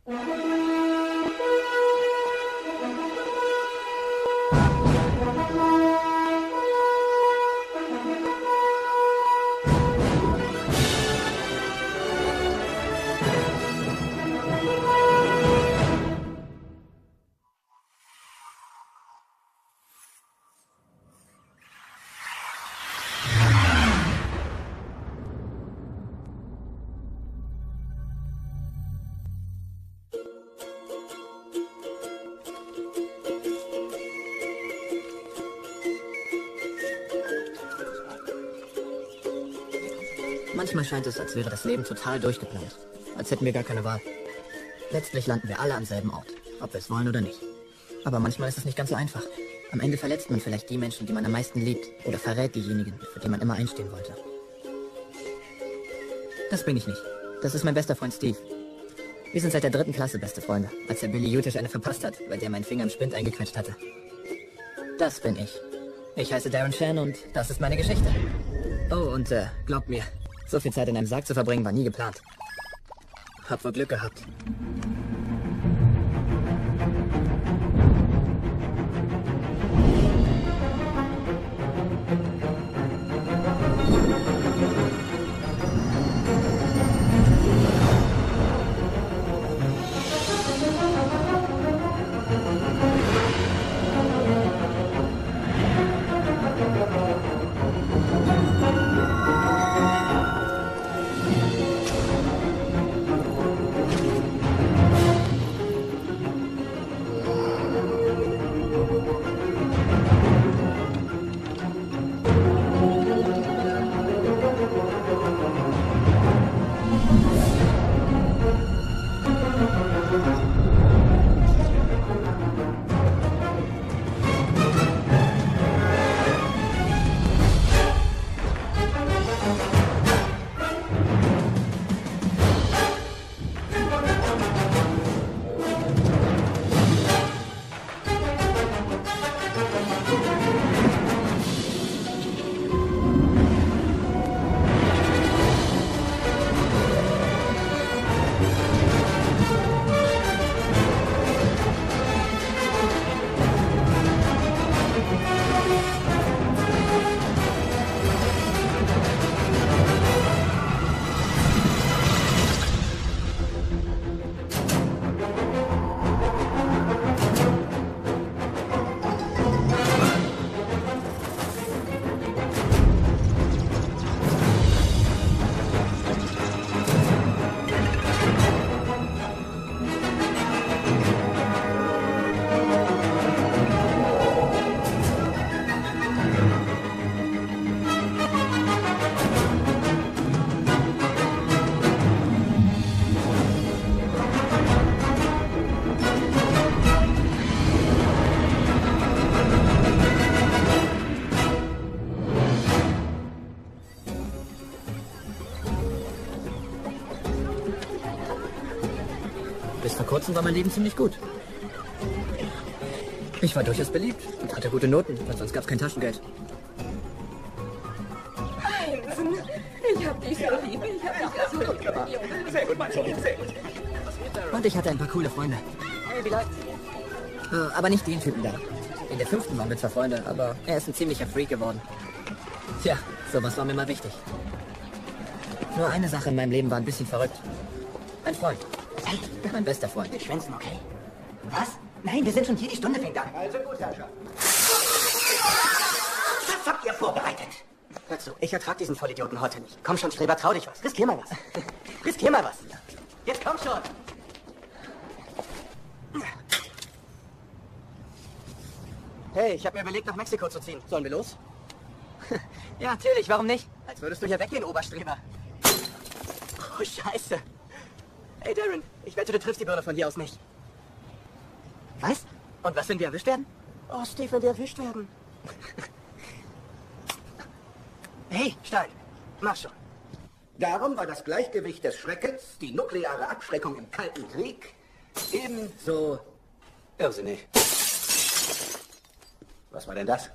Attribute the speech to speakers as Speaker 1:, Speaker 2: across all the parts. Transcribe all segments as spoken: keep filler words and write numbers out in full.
Speaker 1: Manchmal scheint es, als wäre das Leben total durchgeplant. Als hätten wir gar keine Wahl. Letztlich landen wir alle am selben Ort, ob wir es wollen oder nicht. Aber manchmal ist es nicht ganz so einfach. Am Ende verletzt man vielleicht die Menschen, die man am meisten liebt, oder verrät diejenigen, für die man immer einstehen wollte. Das bin ich nicht. Das ist mein bester Freund Steve. Wir sind seit der dritten Klasse beste Freunde, als der Billy Jutisch eine verpasst hat, weil der meinen Finger im Spind eingequetscht hatte. Das bin ich. Ich heiße Darren Shan und das ist meine Geschichte. Oh, und äh, glaubt mir, so viel Zeit in einem Sarg zu verbringen war nie geplant. Hab wohl Glück gehabt. Bis vor kurzem war mein Leben ziemlich gut. Ich war durchaus beliebt und hatte gute Noten, weil sonst gab es kein Taschengeld.
Speaker 2: Einsen, ich hab dich so lieb, ich hab dich so lieb.
Speaker 3: Sehr gut, mein Sohn, sehr gut.
Speaker 1: Und ich hatte ein paar coole Freunde.
Speaker 3: Hey, wie läuft's?
Speaker 1: Äh, aber nicht den Typen da. In der fünften waren wir zwar Freunde, aber er ist ein ziemlicher Freak geworden. Tja, sowas war mir mal wichtig. Nur eine Sache in meinem Leben war ein bisschen verrückt. Ein Freund.
Speaker 3: Hey,
Speaker 1: Mein bester Freund.
Speaker 3: wir schwänzen, okay? Was? Nein, wir sind schon hier, die Stunde fängt an. Also gut, Herrscher. Was habt ihr vorbereitet? Hör zu, ich ertrag diesen Vollidioten heute nicht. Komm schon, Streber, trau dich was. Riskier mal was. Riskier mal was. Jetzt komm schon. Hey, ich habe mir überlegt, nach Mexiko zu ziehen. Sollen wir los? Ja, natürlich, warum nicht? Als würdest du hier weggehen, Oberstreber. Oh, Scheiße. Hey, Darren, ich wette, du triffst die Birne von hier aus nicht. Was? Und was, wenn wir erwischt werden? Oh, Steve, wenn wir erwischt werden. Hey, Stein, mach schon.
Speaker 4: Darum war das Gleichgewicht des Schreckens, die nukleare Abschreckung im Kalten Krieg, ebenso irrsinnig. Was war denn das?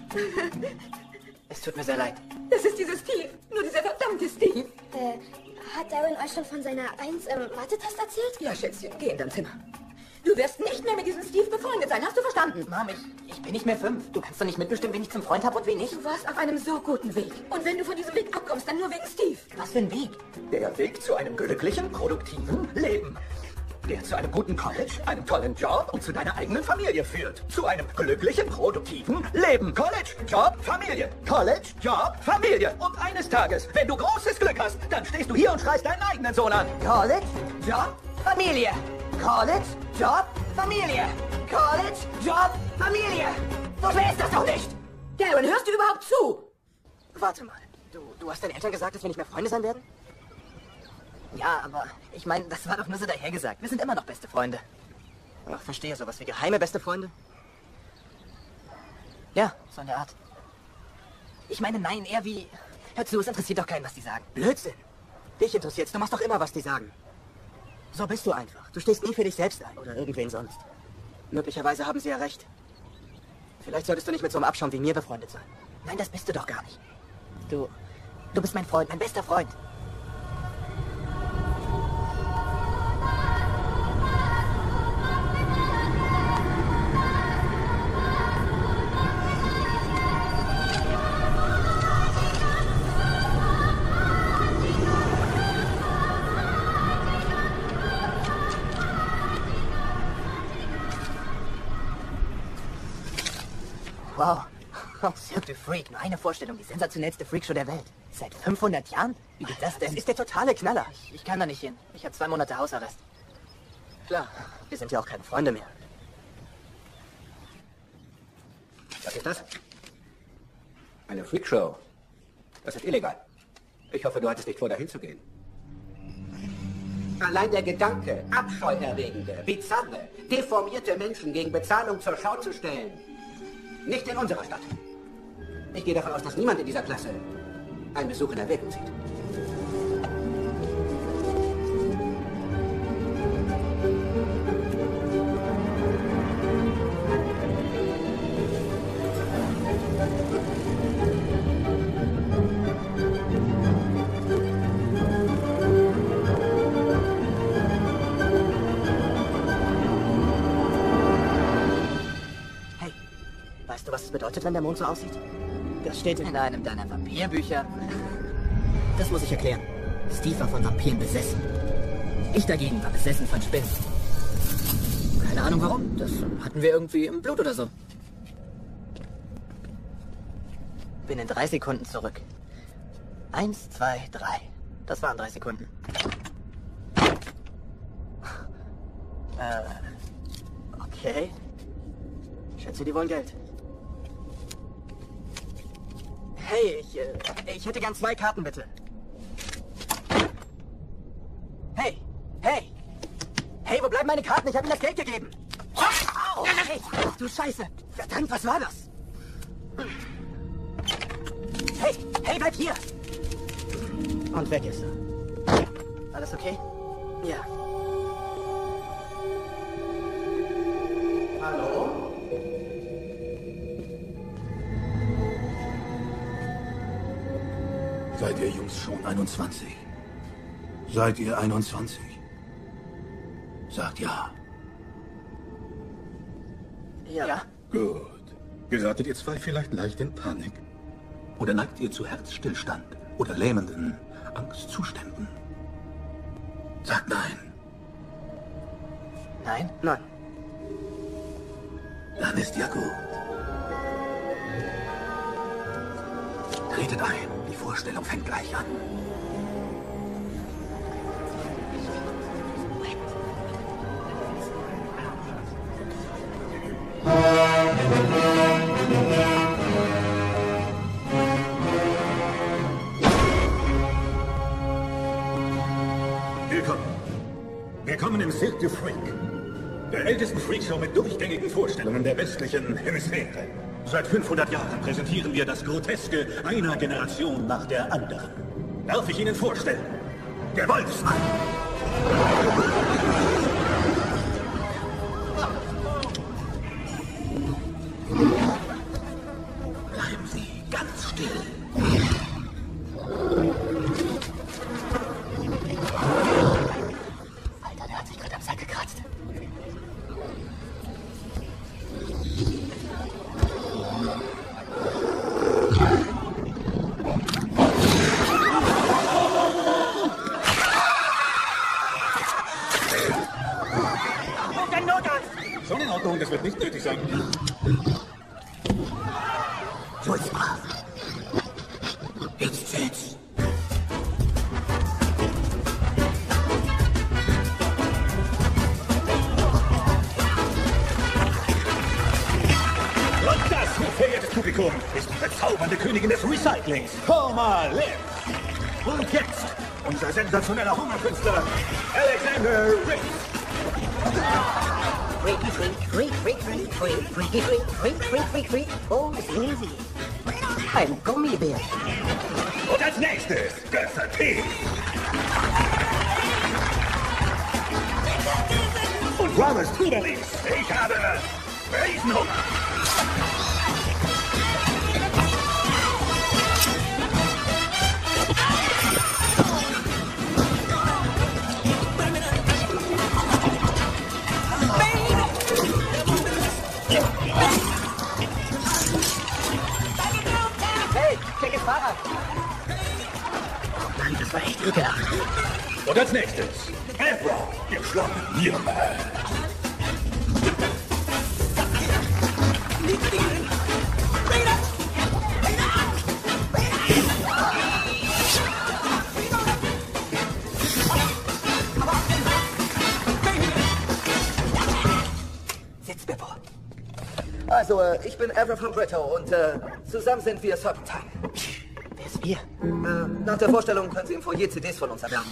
Speaker 3: Es tut mir sehr leid.
Speaker 2: Das ist dieses Steve, nur dieser verdammte Steve.
Speaker 5: Äh,
Speaker 2: Hat Darren euch schon von seiner eins im Mathe-Test erzählt?
Speaker 3: Ja, Schätzchen, geh in dein Zimmer. Du wirst nicht mehr mit diesem Steve befreundet sein, hast du verstanden? Mom, ich, ich bin nicht mehr fünf. Du kannst doch nicht mitbestimmen, wen ich zum Freund habe und wen nicht.
Speaker 2: Du warst auf einem so guten Weg. Und wenn du von diesem Weg abkommst, dann nur wegen Steve.
Speaker 3: Was für ein Weg?
Speaker 4: Der Weg zu einem glücklichen, produktiven Leben. Der zu einem guten College, einem tollen Job und zu deiner eigenen Familie führt. Zu einem glücklichen, produktiven Leben. College, Job, Familie. College, Job, Familie. Und eines Tages, wenn du großes Glück hast, dann stehst du hier und schreist deinen eigenen Sohn an.
Speaker 3: College, Job, Familie. College, Job, Familie. College, Job, Familie. So schwer ist das doch nicht. Darren, hörst du überhaupt zu? Warte mal. Du, du hast deinen Eltern gesagt, dass wir nicht mehr Freunde sein werden? Ja, aber ich meine, das war doch nur so dahergesagt. Wir sind immer noch beste Freunde. Ach, verstehe, sowas wie geheime beste Freunde? Ja, so in der Art. Ich meine, nein, eher wie... Hör zu, es interessiert doch keinen, was die sagen. Blödsinn. Dich interessiert's, du machst doch immer, was die sagen. So bist du einfach. Du stehst nie für dich selbst ein oder irgendwen sonst. Möglicherweise haben sie ja recht. Vielleicht solltest du nicht mit so einem Abschaum wie mir befreundet sein. Nein, das bist du doch gar nicht. Du... Du bist mein Freund, mein bester Freund. Wow. Oh, Cirque du Freak. Nur eine Vorstellung. Die sensationellste Freakshow der Welt. Seit fünfhundert Jahren? Wie geht das denn? Das ist der totale Knaller. Ich, ich kann da nicht hin. Ich habe zwei Monate Hausarrest. Klar. Wir sind ja auch keine Freunde mehr.
Speaker 4: Was ist das? Eine Freakshow. Das ist illegal. Ich hoffe, du hattest nicht vor, dahin zu gehen. Allein der Gedanke, abscheuerregende, bizarre, deformierte Menschen gegen Bezahlung zur Schau zu stellen. Nicht in unserer Stadt. Ich gehe davon aus, dass niemand in dieser Klasse einen Besuch in Erwägung zieht.
Speaker 3: Weißt du, was es bedeutet, wenn der Mond so aussieht? Das steht in einem deiner Vampirbücher. Das muss ich erklären. Steve war von Vampiren besessen. Ich dagegen war besessen von Spinnen. Keine Ahnung warum. Das hatten wir irgendwie im Blut oder so. Bin in drei Sekunden zurück. Eins, zwei, drei. Das waren drei Sekunden. Äh, okay. Schätze, die wollen Geld. Hey, ich, äh, ich hätte gern zwei Karten, bitte. Hey, hey. Hey, wo bleiben meine Karten? Ich habe Ihnen das Geld gegeben. Au, hey, ach du Scheiße. Verdammt, was war das? Hey, hey, bleib hier. Und weg ist er. Alles okay? Ja.
Speaker 4: Hallo?
Speaker 5: Seid ihr Jungs schon einundzwanzig? Seid ihr einundzwanzig? Sagt ja.
Speaker 3: Ja. Ja.
Speaker 5: Gut. Geratet ihr zwei vielleicht leicht in Panik? Oder neigt ihr zu Herzstillstand oder lähmenden Angstzuständen? Sagt nein.
Speaker 3: Nein? Nein.
Speaker 5: Dann ist ja gut. Tretet ein. Die Vorstellung fängt gleich an. Willkommen. Willkommen im Cirque du Freak. Der ältesten Freakshow mit durchgängigen Vorstellungen der westlichen Hemisphäre. Seit fünfhundert Jahren präsentieren wir das Groteske einer Generation nach der anderen. Darf ich Ihnen vorstellen? Der Wolfsmann! Bleiben Sie ganz still. nicht nötig sein.
Speaker 4: So ist brav. Jetzt sitz.
Speaker 5: Und das, verehrtes Publikum, ist die bezaubernde Königin des Recyclings, Norma Liv. Und jetzt unser sensationeller Hungerkünstler, Alexander Riggs.
Speaker 6: Freaky freak, freak, freak, freak, freak, freaky freak, freak, freak, freak, freak. Oh, easy. Ein Gummibär.
Speaker 5: Und als nächstes, Götze P. Und Rames Tubelis. Ich habe Riesenhunger.
Speaker 3: Hey, check das Fahrrad.
Speaker 6: Oh Mann, das war echt ekelhaft.
Speaker 5: Und als nächstes, Evra, ihr schlappen Hirme.
Speaker 3: Sitz, Beppo. Also, äh, ich bin Evra von Britto und äh, zusammen sind wir Serpentine.
Speaker 6: Wer ist wir?
Speaker 3: Äh, nach der Vorstellung können Sie im Foyer C Ds von uns erwerben.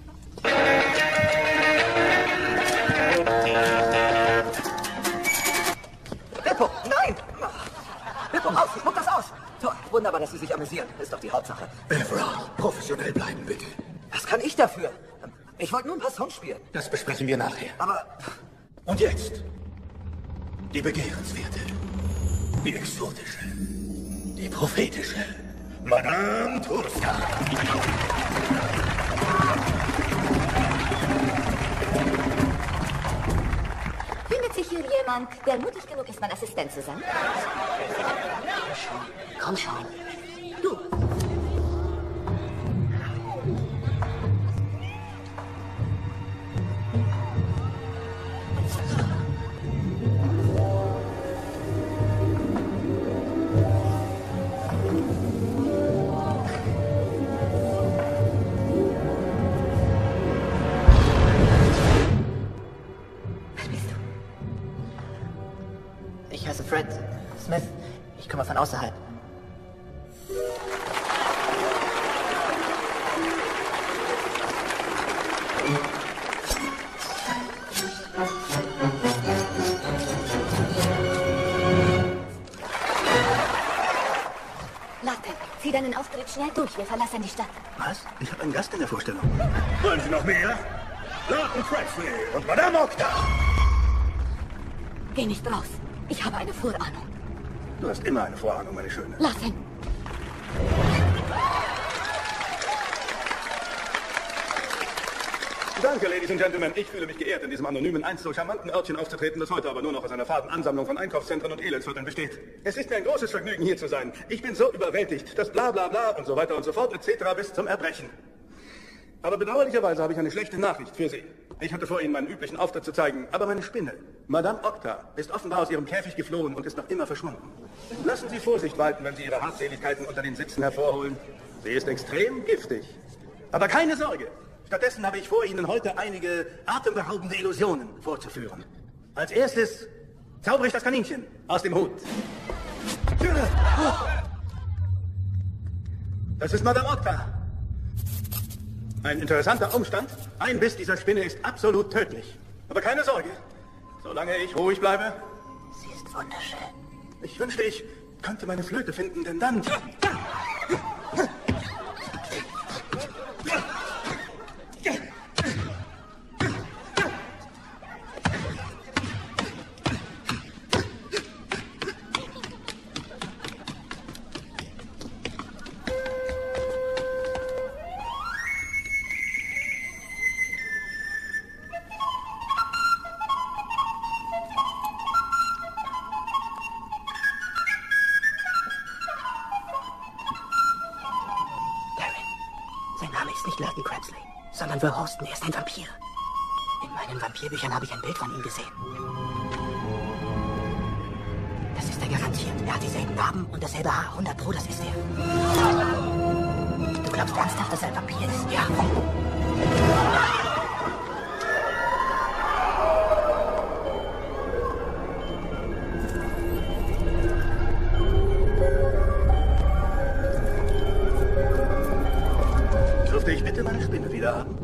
Speaker 3: Beppo, nein! Beppo, aus! Spuck das aus! Toll, wunderbar, dass Sie sich amüsieren. Ist doch die Hauptsache.
Speaker 5: Evra, professionell bleiben, bitte.
Speaker 3: Was kann ich dafür? Ich wollte nur ein paar Songs spielen.
Speaker 5: Das besprechen wir nachher.
Speaker 3: Aber
Speaker 5: Und jetzt, die begehrenswerte, die exotische, die prophetische Madame Turska.
Speaker 7: Findet sich hier jemand, der mutig genug ist, mein Assistent zu sein?
Speaker 6: Komm schon.
Speaker 3: du,
Speaker 1: Ich heiße Fred Smith. Ich komme von außerhalb.
Speaker 7: Latte, zieh deinen Auftritt schnell durch. Wir verlassen die Stadt.
Speaker 5: Was? Ich habe einen Gast in der Vorstellung. Wollen Sie noch mehr? Lawton Presley und Madame Octa.
Speaker 7: Geh nicht raus. Ich habe eine Vorahnung.
Speaker 5: Du hast immer eine Vorahnung, meine Schöne.
Speaker 7: Lass ihn.
Speaker 5: Danke, Ladies and Gentlemen. Ich fühle mich geehrt, in diesem anonymen, einst so charmanten Örtchen aufzutreten, das heute aber nur noch aus einer faden Ansammlung von Einkaufszentren und Elendsvierteln besteht. Es ist mir ein großes Vergnügen, hier zu sein. Ich bin so überwältigt, dass bla bla bla und so weiter und so fort et cetera bis zum Erbrechen. Aber bedauerlicherweise habe ich eine schlechte Nachricht für Sie. Ich hatte vor, Ihnen meinen üblichen Auftritt zu zeigen, aber meine Spinne, Madame Octa, ist offenbar aus ihrem Käfig geflohen und ist noch immer verschwunden. Lassen Sie Vorsicht walten, wenn Sie Ihre Habseligkeiten unter den Sitzen hervorholen. Sie ist extrem giftig. Aber keine Sorge. Stattdessen habe ich vor, Ihnen heute einige atemberaubende Illusionen vorzuführen. Als erstes zaubere ich das Kaninchen aus dem Hut. Das ist Madame Octa. Ein interessanter Umstand. Ein Biss dieser Spinne ist absolut tödlich. Aber keine Sorge. Solange ich ruhig bleibe.
Speaker 6: Sie ist wunderschön.
Speaker 5: Ich wünschte, ich könnte meine Flöte finden, denn dann...
Speaker 6: Sein Name ist nicht Lawton Presley, sondern Will Houston. Er ist ein Vampir. In meinen Vampirbüchern habe ich ein Bild von ihm gesehen.
Speaker 3: er garantiert. Er hat dieselben Narben und dasselbe Haar. hundert Pro, das ist er. Du glaubst ernsthaft, dass er ein Vampir ist? Ja.
Speaker 5: Dürfte ich bitte meine Spinne wieder haben?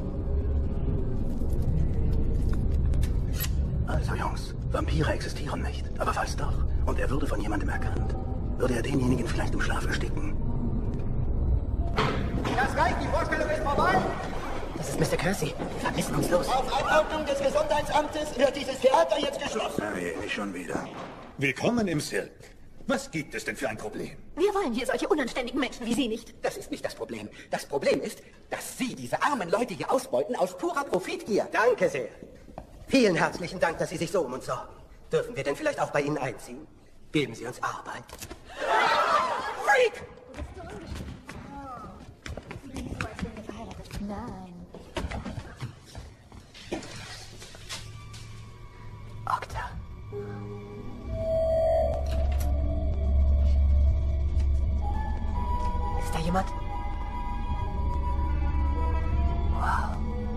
Speaker 5: Also Jungs, Vampire existieren nicht, aber falls doch, und er würde von jemandem erkannt, würde er denjenigen vielleicht im Schlaf ersticken.
Speaker 4: Das reicht, die Vorstellung ist vorbei.
Speaker 3: Das ist Mister Kersey. Wir vermissen uns los.
Speaker 4: Auf Anordnung des Gesundheitsamtes wird dieses Theater jetzt geschlossen.
Speaker 5: Nee, nicht schon wieder. Willkommen im Cirque. Was gibt es denn für ein Problem?
Speaker 2: Wir wollen hier solche unanständigen Menschen wie Sie nicht.
Speaker 3: Das ist nicht das Problem. Das Problem ist, dass Sie diese armen Leute hier ausbeuten aus purer Profitgier.
Speaker 6: Danke sehr. Vielen herzlichen Dank, dass Sie sich so um uns sorgen. Dürfen wir denn vielleicht auch bei Ihnen einziehen? Geben Sie uns Arbeit.
Speaker 3: Freak!
Speaker 7: Nein.
Speaker 3: Okta. Ist da jemand? Wow.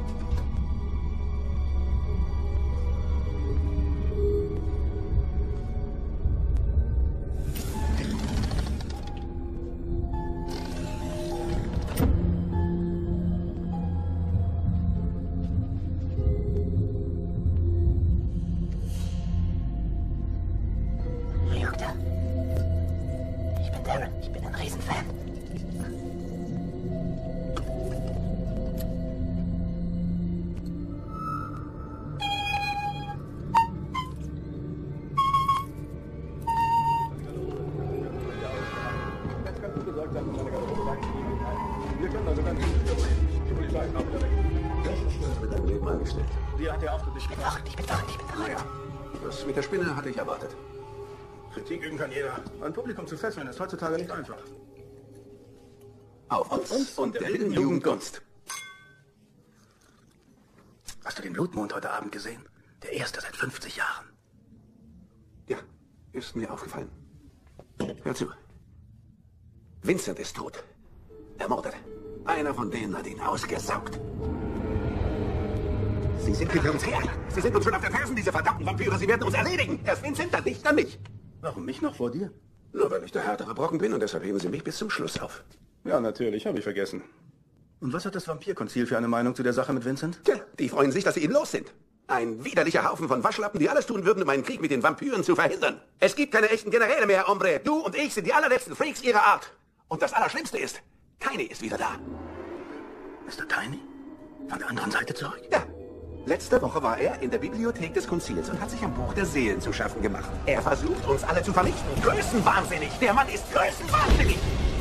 Speaker 3: Hey, Okta. Ich bin Darren. Ich bin ein Riesenfan.
Speaker 5: Dir hat der Auftritt nicht
Speaker 3: Ich bin verrückt, ich bin verrückt, ich bin verrückt.
Speaker 5: Das mit der Spinne hatte ich erwartet. Kritik üben kann jeder. Ein Publikum zu fesseln ist heutzutage nicht einfach. Auf uns und der wilden Jugendgunst. Hast du den Blutmond heute Abend gesehen? Der erste seit fünfzig Jahren.
Speaker 8: Ja, ist mir aufgefallen. Hör zu. Vincent ist tot. Ermordet. Einer von denen hat ihn ausgesaugt. Sie sind hinter uns her. Sie sind uns schon auf den Fersen, diese verdammten Vampire. Sie werden uns erledigen. Erst Vincent, dann dich, dann mich.
Speaker 5: Warum mich noch vor dir?
Speaker 8: Nur weil ich der härtere Brocken bin und deshalb heben Sie mich bis zum Schluss auf.
Speaker 5: Ja, natürlich, habe ich vergessen. Und was hat das Vampirkonzil für eine Meinung zu der Sache mit Vincent?
Speaker 8: Tja, die freuen sich, dass Sie ihn los sind. Ein widerlicher Haufen von Waschlappen, die alles tun würden, um einen Krieg mit den Vampiren zu verhindern. Es gibt keine echten Generäle mehr, Hombre. Du und ich sind die allerletzten Freaks ihrer Art. Und das Allerschlimmste ist, Tiny ist wieder da.
Speaker 5: Mister Tiny? Von der anderen Seite zurück?
Speaker 8: Ja. Letzte Woche war er in der Bibliothek des Konzils und hat sich am Buch der Seelen zu schaffen gemacht. Er versucht, uns alle zu vernichten. Größenwahnsinnig! Der Mann ist größenwahnsinnig!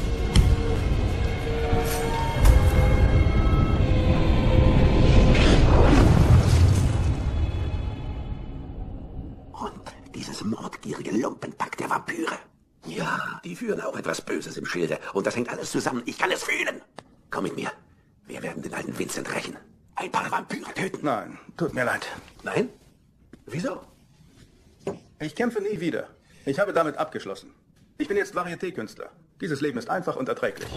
Speaker 8: Und dieses mordgierige Lumpenpack der Vampire. Ja, die führen auch etwas Böses im Schilde. Und das hängt alles zusammen. Ich kann es fühlen. Komm mit mir. Wir werden den alten Vincent rächen. Ein paar Vampire töten.
Speaker 5: Nein, tut mir leid.
Speaker 8: Nein? Wieso?
Speaker 5: Ich kämpfe nie wieder. Ich habe damit abgeschlossen. Ich bin jetzt Varieté-Künstler. Dieses Leben ist einfach und erträglich.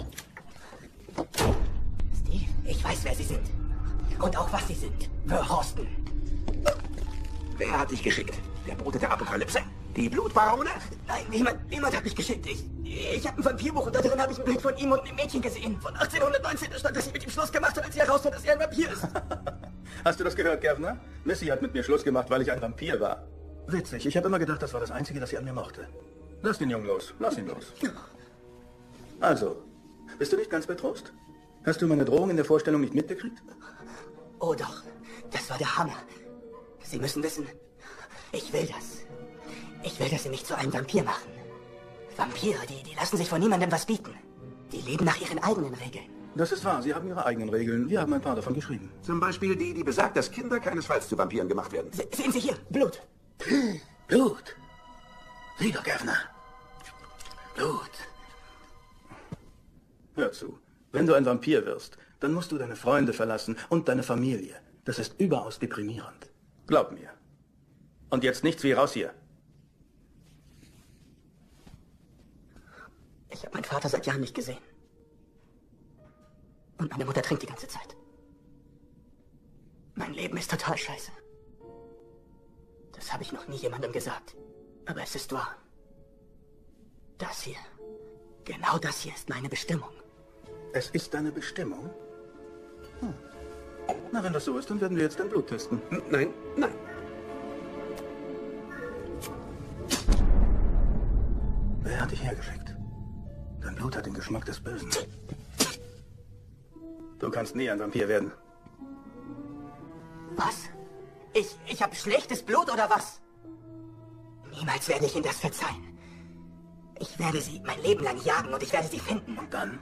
Speaker 3: Steve, ich weiß, wer Sie sind. Und auch, was Sie sind. Verhorsten.
Speaker 8: Wer hat dich geschickt? Der Bote der Apokalypse? Die Blutbarone?
Speaker 3: Nein, niemand, niemand hat mich geschickt. Ich, ich habe ein Vampirbuch und da drin habe ich ein Bild von ihm und einem Mädchen gesehen. Von achtzehnhundertneunzehn, da stand, dass sie mit ihm Schluss gemacht hat, als sie herausfand, dass er ein Vampir ist.
Speaker 5: Hast du das gehört, Gavner? Missy hat mit mir Schluss gemacht, weil ich ein Vampir war. Witzig, ich habe immer gedacht, das war das Einzige, das sie an mir mochte. Lass den Jungen los, lass ihn los. Also, bist du nicht ganz betrost? Hast du meine Drohung in der Vorstellung nicht mitgekriegt?
Speaker 3: Oh doch, das war der Hammer. Sie müssen wissen, ich will das. Ich will, dass Sie mich zu einem Vampir machen. Vampire, die, die lassen sich von niemandem was bieten. Die leben nach ihren eigenen Regeln.
Speaker 5: Das ist wahr, sie haben ihre eigenen Regeln. Wir haben ein paar davon geschrieben.
Speaker 8: Zum Beispiel die, die besagt, dass Kinder keinesfalls zu Vampiren gemacht werden.
Speaker 3: Se sehen Sie hier, Blut.
Speaker 5: Blut? Sieh doch, Gavner. Blut. Hör zu. Wenn du ein Vampir wirst, dann musst du deine Freunde verlassen und deine Familie. Das ist überaus deprimierend. Glaub mir. Und jetzt nichts wie raus hier.
Speaker 3: Ich habe meinen Vater seit Jahren nicht gesehen. Und meine Mutter trinkt die ganze Zeit. Mein Leben ist total scheiße. Das habe ich noch nie jemandem gesagt. Aber es ist wahr. Das hier, genau das hier ist meine Bestimmung.
Speaker 5: Es ist deine Bestimmung? Hm. Na, wenn das so ist, dann werden wir jetzt dein Blut testen.
Speaker 8: Nein, nein.
Speaker 5: Wer hat dich hergeschickt? Dein Blut hat den Geschmack des Bösen. Du kannst nie ein Vampir werden.
Speaker 3: Was? Ich, ich habe schlechtes Blut oder was? Niemals werde ich Ihnen das verzeihen. Ich werde sie mein Leben lang jagen und ich werde sie finden.
Speaker 5: Und dann?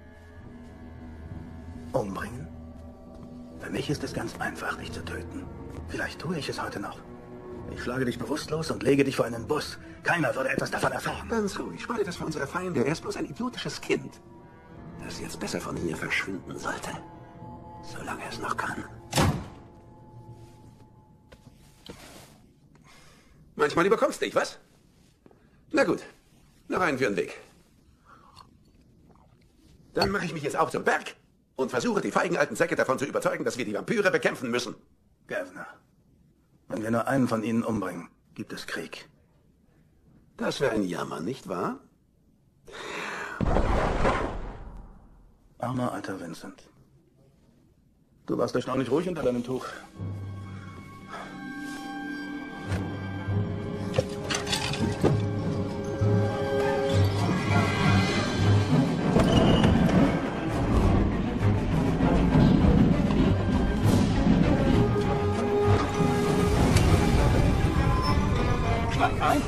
Speaker 5: Umbringen? Für mich ist es ganz einfach, dich zu töten. Vielleicht tue ich es heute noch. Ich schlage dich bewusstlos und lege dich vor einen Bus. Keiner würde etwas davon erfahren.
Speaker 8: Ganz ruhig, spare das für unsere Feinde. Er ist bloß ein idiotisches Kind, das jetzt besser von hier verschwinden sollte. Solange es noch kann. Manchmal überkommst dich, was? Na gut, noch einen für den Weg. Dann mache ich mich jetzt auf zum Berg und versuche, die feigen alten Säcke davon zu überzeugen, dass wir die Vampire bekämpfen müssen.
Speaker 5: Governor, wenn wir nur einen von ihnen umbringen, gibt es Krieg.
Speaker 8: Das wäre ein Jammer, nicht wahr?
Speaker 5: Armer alter Vincent. Du warst erstaunlich ruhig unter deinem Tuch.
Speaker 4: Steig ein.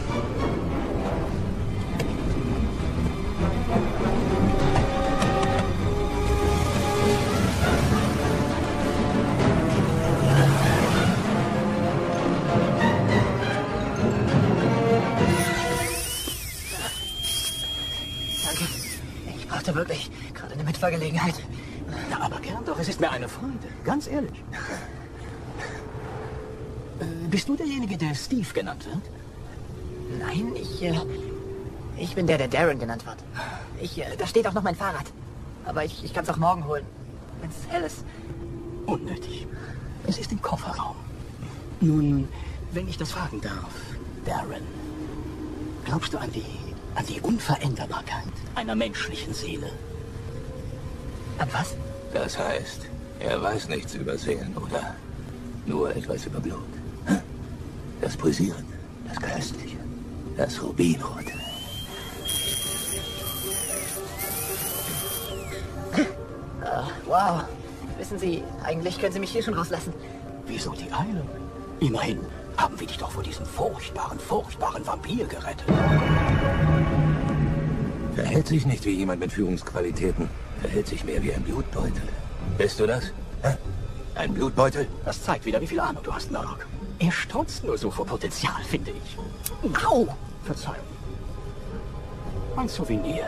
Speaker 3: Danke. Ich brauchte wirklich gerade eine Mitfahrgelegenheit.
Speaker 4: Na, aber gern doch, es ist mir eine Freude. Ganz ehrlich. Äh, bist du derjenige, der Steve genannt wird?
Speaker 3: Nein, ich, äh, ich bin der, der Darren genannt wird. Ich, äh, da steht auch noch mein Fahrrad. Aber ich, ich kann es auch morgen holen, wenn es hell ist.
Speaker 4: Unnötig. Es ist im Kofferraum. Nun, wenn ich das fragen darf, Darren, glaubst du an die, an die Unveränderbarkeit einer menschlichen Seele?
Speaker 3: An was?
Speaker 9: Das heißt, er weiß nichts über Seelen, oder? Nur etwas über Blut. Hm? Das Pulsierende, das Köstliche, das Rubinrote.
Speaker 3: Uh, wow. Wissen Sie, eigentlich können Sie mich hier schon rauslassen.
Speaker 4: Wieso die Eile? Immerhin haben wir dich doch vor diesem furchtbaren, furchtbaren Vampir gerettet.
Speaker 9: Verhält sich nicht wie jemand mit Führungsqualitäten. Verhält sich mehr wie ein Blutbeutel. Bist du das? Hä? Ein Blutbeutel?
Speaker 4: Das zeigt wieder, wie viel Ahnung du hast, Murdoch. Er strotzt nur so vor Potenzial, finde ich. Au! Verzeihung. Ein Souvenir.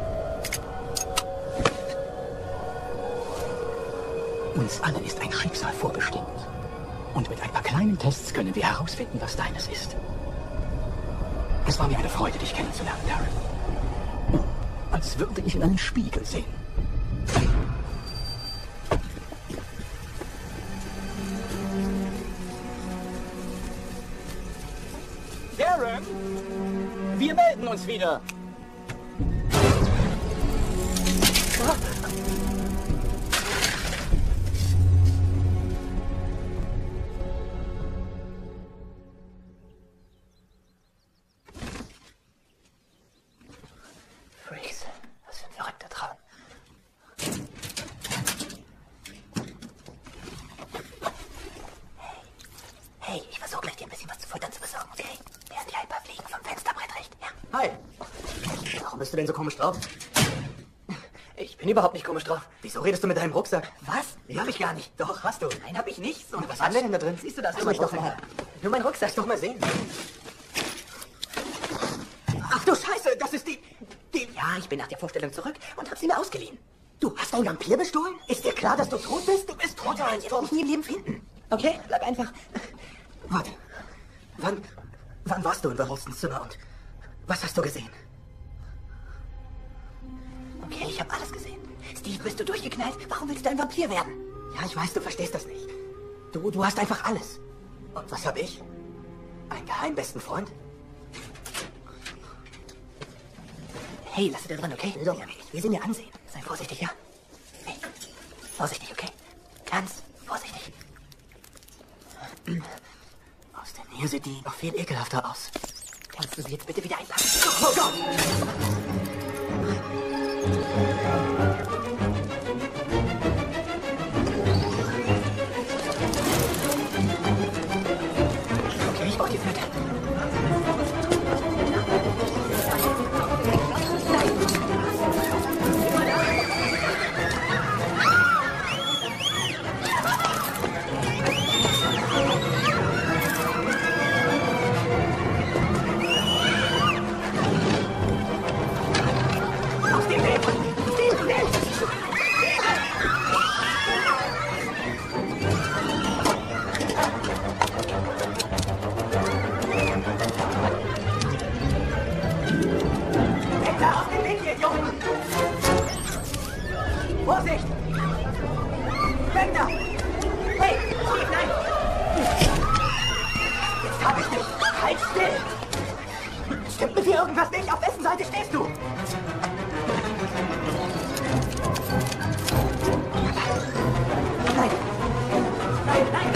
Speaker 4: Uns allen ist ein Schicksal vorbestimmt. Und mit ein paar kleinen Tests können wir herausfinden, was deines ist. Es war mir eine Freude, dich kennenzulernen, Darren. Als würde ich in einen Spiegel sehen. Darren, wir melden uns wieder.
Speaker 3: Freaks, was für ein verrückter Traum. Hey, hey, ich versuche gleich dir ein bisschen was zu futtern zu besorgen, okay? Während die ein paar Fliegen vom Fensterbrett recht, ja? Hi. Warum bist du denn so komisch drauf? Ich bin überhaupt nicht komisch drauf. Wieso redest du mit deinem Rucksack? Was? Nee, hab ich gar nicht. Doch, hast du. Nein, hab ich nicht. So, was haben wir denn da drin? Siehst du das? Lass doch mal. Nur mein Rucksack. Lass doch mal sehen. Ach du Scheiße, das ist die... die... Ja, ich bin nach der Vorstellung zurück und hab sie mir ausgeliehen. Du hast einen Vampir bestohlen? Ist dir klar, dass du tot bist? Du bist tot, Nein, ihr werdet mich nie im Leben finden. Okay? Bleib einfach... Warte. Wann... Wann warst du in Verholstens Zimmer und... Was hast du gesehen? Okay, ich habe alles gesehen. Steve, bist du durchgeknallt? Warum willst du ein Vampir werden? Ja, ich weiß, du verstehst das nicht. Du, du hast einfach alles. Und was habe ich? Einen geheimbesten Freund? Hey, lass dir dran, okay? Ich will sie mir ansehen. Sei vorsichtig, ja? Hey, vorsichtig, okay? Ganz vorsichtig. Aus der Nähe sieht die noch viel ekelhafter aus. Kannst du sie jetzt bitte wieder einpacken? Oh, oh Gott! Okay, ich brauche die Flöte. Vorsicht! Weg da! Hey, Steve, nein! Jetzt hab ich dich! Halt still! Stimmt mit dir irgendwas nicht? Auf wessen Seite stehst du? Nein! Nein, nein!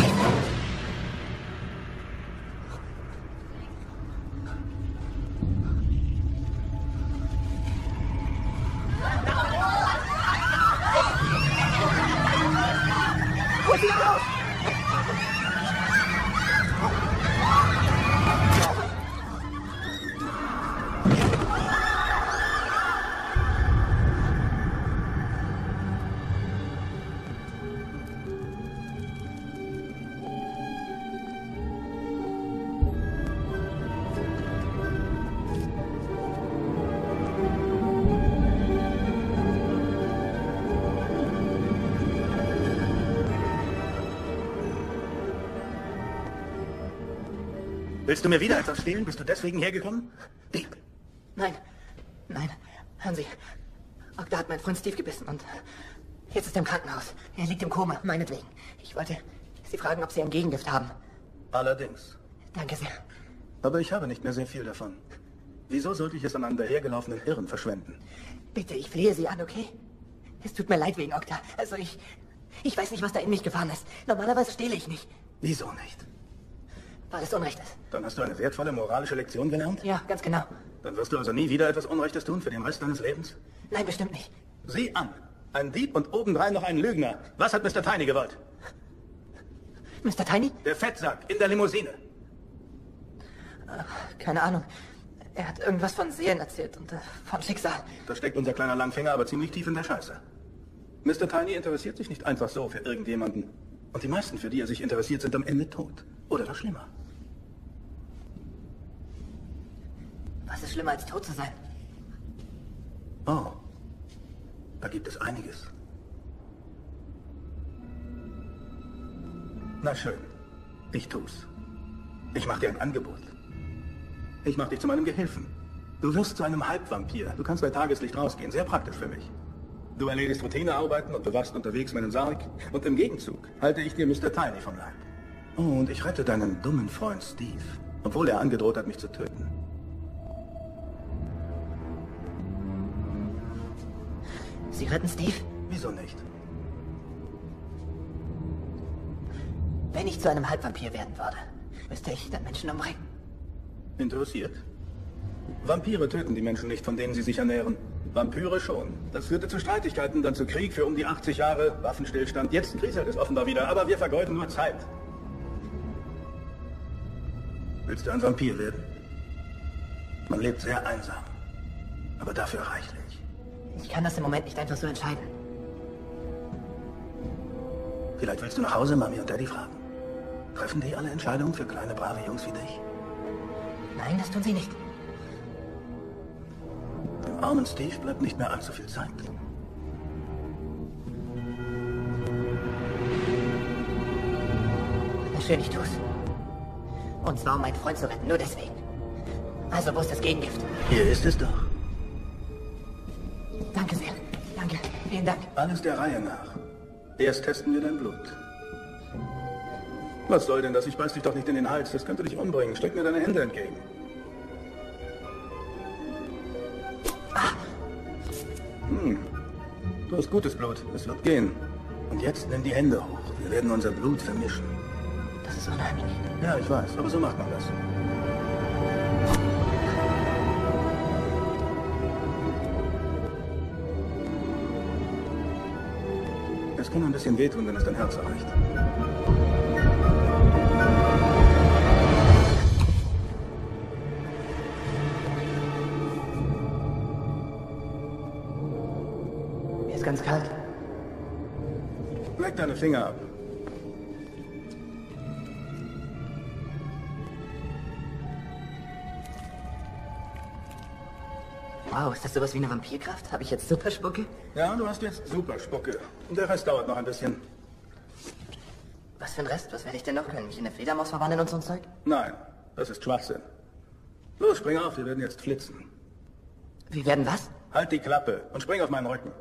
Speaker 5: Willst du mir wieder etwas stehlen? Bist du deswegen hergekommen? Dieb.
Speaker 3: Nein, nein. Hören Sie, Okta hat meinen Freund Steve gebissen und jetzt ist er im Krankenhaus. Er liegt im Koma, meinetwegen. Ich wollte Sie fragen, ob Sie ein Gegengift haben.
Speaker 5: Allerdings.
Speaker 3: Danke sehr.
Speaker 5: Aber ich habe nicht mehr sehr viel davon. Wieso sollte ich es an einen dahergelaufenen Irren verschwenden?
Speaker 3: Bitte, ich flehe Sie an, okay? Es tut mir leid wegen Okta. Also ich... Ich weiß nicht, was da in mich gefahren ist. Normalerweise stehle ich nicht.
Speaker 5: Wieso nicht?
Speaker 3: Weil es Unrecht ist.
Speaker 5: Dann hast du eine wertvolle moralische Lektion gelernt?
Speaker 3: Ja, ganz genau.
Speaker 5: Dann wirst du also nie wieder etwas Unrechtes tun für den Rest deines Lebens?
Speaker 3: Nein, bestimmt nicht.
Speaker 5: Sieh an. Ein Dieb und obendrein noch ein Lügner. Was hat Mister Tiny gewollt?
Speaker 3: Mister Tiny?
Speaker 5: Der Fettsack in der Limousine.
Speaker 3: Äh, keine Ahnung. Er hat irgendwas von Seelen erzählt und äh, vom Schicksal.
Speaker 5: Da steckt unser kleiner Langfinger aber ziemlich tief in der Scheiße. Mister Tiny interessiert sich nicht einfach so für irgendjemanden. Und die meisten, für die er sich interessiert, sind am Ende tot. Oder noch schlimmer.
Speaker 3: Was ist schlimmer, als tot zu sein?
Speaker 5: Oh. Da gibt es einiges. Na schön. Ich tu's. Ich mach dir ein Angebot. Ich mach dich zu meinem Gehilfen. Du wirst zu einem Halbvampir. Du kannst bei Tageslicht rausgehen. Sehr praktisch für mich. Du erledigst Routinearbeiten und bewachst unterwegs meinen Sarg. Und im Gegenzug halte ich dir Mister Tiny vom Leib. Oh, und ich rette deinen dummen Freund Steve. Obwohl er angedroht hat, mich zu töten.
Speaker 3: Sie retten Steve?
Speaker 5: Wieso nicht?
Speaker 3: Wenn ich zu einem Halbvampir werden würde, müsste ich dann Menschen umbringen.
Speaker 5: Interessiert? Vampire töten die Menschen nicht, von denen sie sich ernähren. Vampire schon. Das führte zu Streitigkeiten, dann zu Krieg für um die achtzig Jahre, Waffenstillstand. Jetzt kriselt es offenbar wieder, aber wir vergeuden nur Zeit. Willst du ein Vampir werden? Man lebt sehr einsam, aber dafür reichlich.
Speaker 3: Ich kann das im Moment nicht einfach so entscheiden.
Speaker 5: Vielleicht willst du nach Hause Mami und Daddy fragen. Treffen die alle Entscheidungen für kleine, brave Jungs wie dich?
Speaker 3: Nein, das tun sie nicht.
Speaker 5: Dem armen Steve bleibt nicht mehr allzu viel Zeit.
Speaker 3: Na schön, ich tu's. Und zwar um meinen Freund zu retten, nur deswegen. Also, wo ist das Gegengift?
Speaker 5: Hier ist es doch.
Speaker 3: Danke sehr.
Speaker 1: Vielen Dank.
Speaker 5: Alles der Reihe nach. Erst testen wir dein Blut. Was soll denn das? Ich beiß dich doch nicht in den Hals. Das könnte dich umbringen. Streck mir deine Hände entgegen. Hm. Du hast gutes Blut. Es wird gehen. Und jetzt nimm die Hände hoch. Wir werden unser Blut vermischen.
Speaker 1: Das ist unheimlich.
Speaker 5: Ja, ich weiß. Aber so macht man das. Es kann ein bisschen wehtun, wenn es dein Herz erreicht.
Speaker 1: Mir ist ganz kalt.
Speaker 5: Leck deine Finger ab.
Speaker 1: Wow, ist das sowas wie eine Vampirkraft? Habe ich jetzt Superspucke?
Speaker 5: Ja, du hast jetzt super Spucke. Und der Rest dauert noch ein bisschen.
Speaker 1: Was für ein Rest? Was werde ich denn noch können? Mich in eine Fledermaus verwandeln und so ein Zeug?
Speaker 5: Nein, das ist Schwachsinn. Los, spring auf, wir werden jetzt flitzen.
Speaker 1: Wir werden was?
Speaker 5: Halt die Klappe und spring auf meinen Rücken.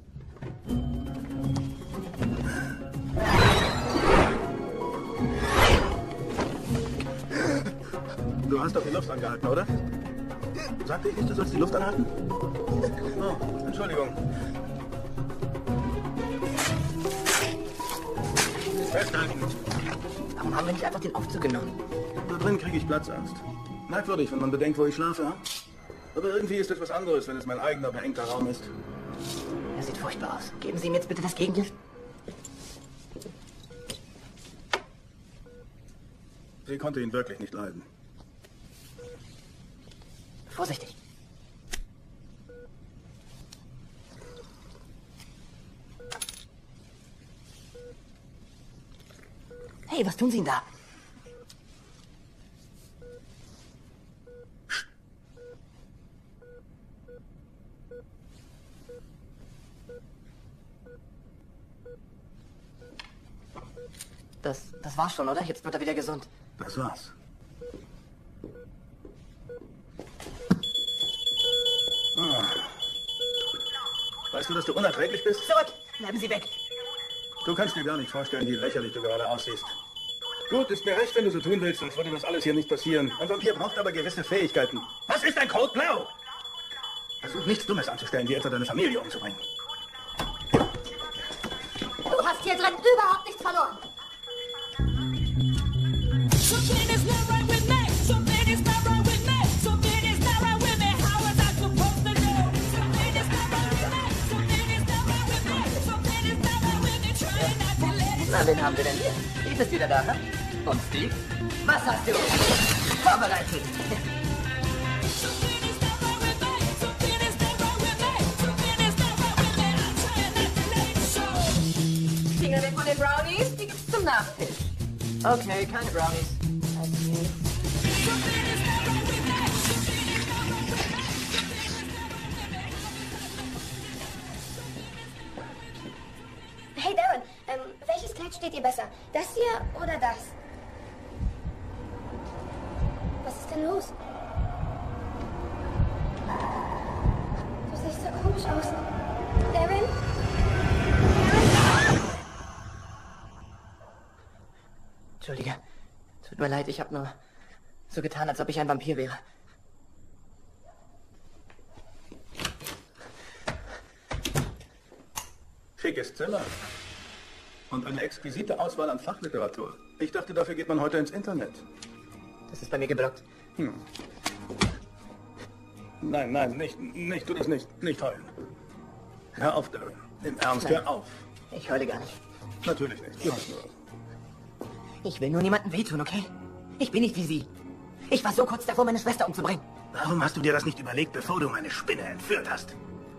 Speaker 5: Du hast doch die Luft angehalten, oder? Sagte ich nicht, du sollst die Luft anhalten? Oh, Entschuldigung. Festhalten.
Speaker 1: Warum haben wir nicht einfach den Aufzug genommen?
Speaker 5: Da drin kriege ich Platzangst. Merkwürdig, wenn man bedenkt, wo ich schlafe. Hm? Aber irgendwie ist es was anderes, wenn es mein eigener beengter Raum ist.
Speaker 1: Er sieht furchtbar aus. Geben Sie ihm jetzt bitte das Gegengift.
Speaker 5: Sie konnte ihn wirklich nicht leiden.
Speaker 1: Vorsichtig. Hey, was tun Sie denn da? Das, das war's schon, oder? Jetzt wird er wieder gesund.
Speaker 5: Das war's. Ah. Weißt du, dass du unerträglich bist?
Speaker 1: Zurück! Bleiben Sie weg!
Speaker 5: Du kannst dir gar nicht vorstellen, wie lächerlich du gerade aussiehst. Gut, ist mir recht, wenn du so tun willst, sonst würde das alles hier nicht passieren. Ein Vampir braucht aber gewisse Fähigkeiten. Was ist ein Code Blau? Versuch nichts Dummes anzustellen, wie etwa deine Familie umzubringen.
Speaker 7: Du hast hier drin überhaupt nichts verloren.
Speaker 1: Na, wen haben wir denn hier? Steve ist wieder da, ne? Und Steve? Was hast du vorbereitet?
Speaker 2: Finger weg von den Brownies, die gibt's zum Nachtisch.
Speaker 1: Okay, keine Brownies.
Speaker 7: Hey Darren, ähm, welches Kleid steht dir besser? Das hier oder das? Was ist denn los? Du siehst so komisch aus. Darren?
Speaker 1: Entschuldige. Tut mir leid, ich habe nur so getan, als ob ich ein Vampir wäre.
Speaker 5: Schickes Zimmer. Und eine exquisite Auswahl an Fachliteratur. Ich dachte, dafür geht man heute ins Internet.
Speaker 1: Das ist bei mir geblockt.
Speaker 5: Hm. Nein, nein, nicht, nicht, tu das nicht. Nicht heulen. Hör auf, Darren. Im Ernst,
Speaker 1: Nein.
Speaker 5: hör auf.
Speaker 1: Ich heule gar nicht.
Speaker 5: Natürlich nicht. Du hast nur...
Speaker 1: Ich will nur niemandem wehtun, okay? Ich bin nicht wie Sie. Ich war so kurz davor, meine Schwester umzubringen.
Speaker 5: Warum hast du dir das nicht überlegt, bevor du meine Spinne entführt hast?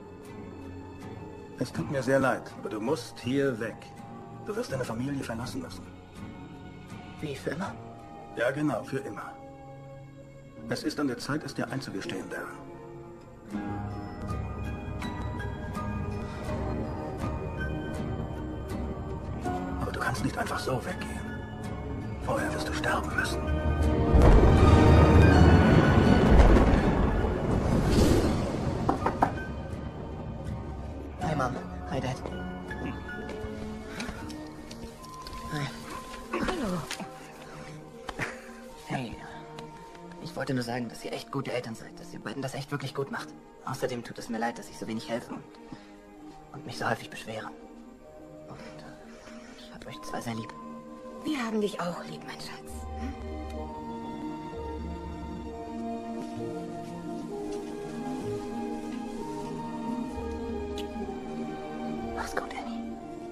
Speaker 5: Es tut mir sehr leid, aber du musst hier weg. Du wirst deine Familie verlassen müssen.
Speaker 1: Wie für immer?
Speaker 5: Ja, genau, für immer. Es ist an der Zeit, es dir einzugestehen, Darren. Aber du kannst nicht einfach so weggehen. Vorher wirst du sterben müssen.
Speaker 1: Hi, Mom. Hi, Dad. wollte nur sagen, dass ihr echt gute Eltern seid, dass ihr beiden das echt wirklich gut macht. Außerdem tut es mir leid, dass ich so wenig helfe und, und mich so häufig beschwere. Und äh, ich hab euch zwei sehr lieb.
Speaker 7: Wir haben dich auch lieb, mein Schatz. Hm?
Speaker 1: Mach's gut, Annie.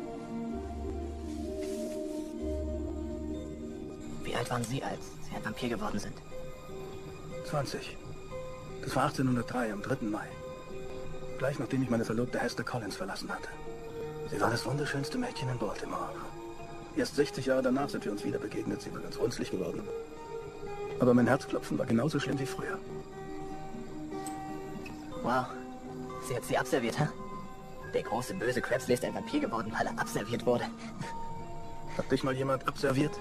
Speaker 1: Wie alt waren Sie, als Sie ein Vampir geworden sind?
Speaker 5: zwanzig. Das war achtzehnhundertdrei, am dritten Mai. Gleich nachdem ich meine Verlobte Hester Collins verlassen hatte. Sie war das wunderschönste Mädchen in Baltimore. Erst sechzig Jahre danach sind wir uns wieder begegnet. Sie war ganz runzlig geworden. Aber mein Herzklopfen war genauso schlimm wie früher.
Speaker 1: Wow. Sie hat Sie abserviert, hä? Der große, böse Krebsley ist ein Vampir geworden, weil er abserviert wurde.
Speaker 5: Hat dich mal jemand abserviert?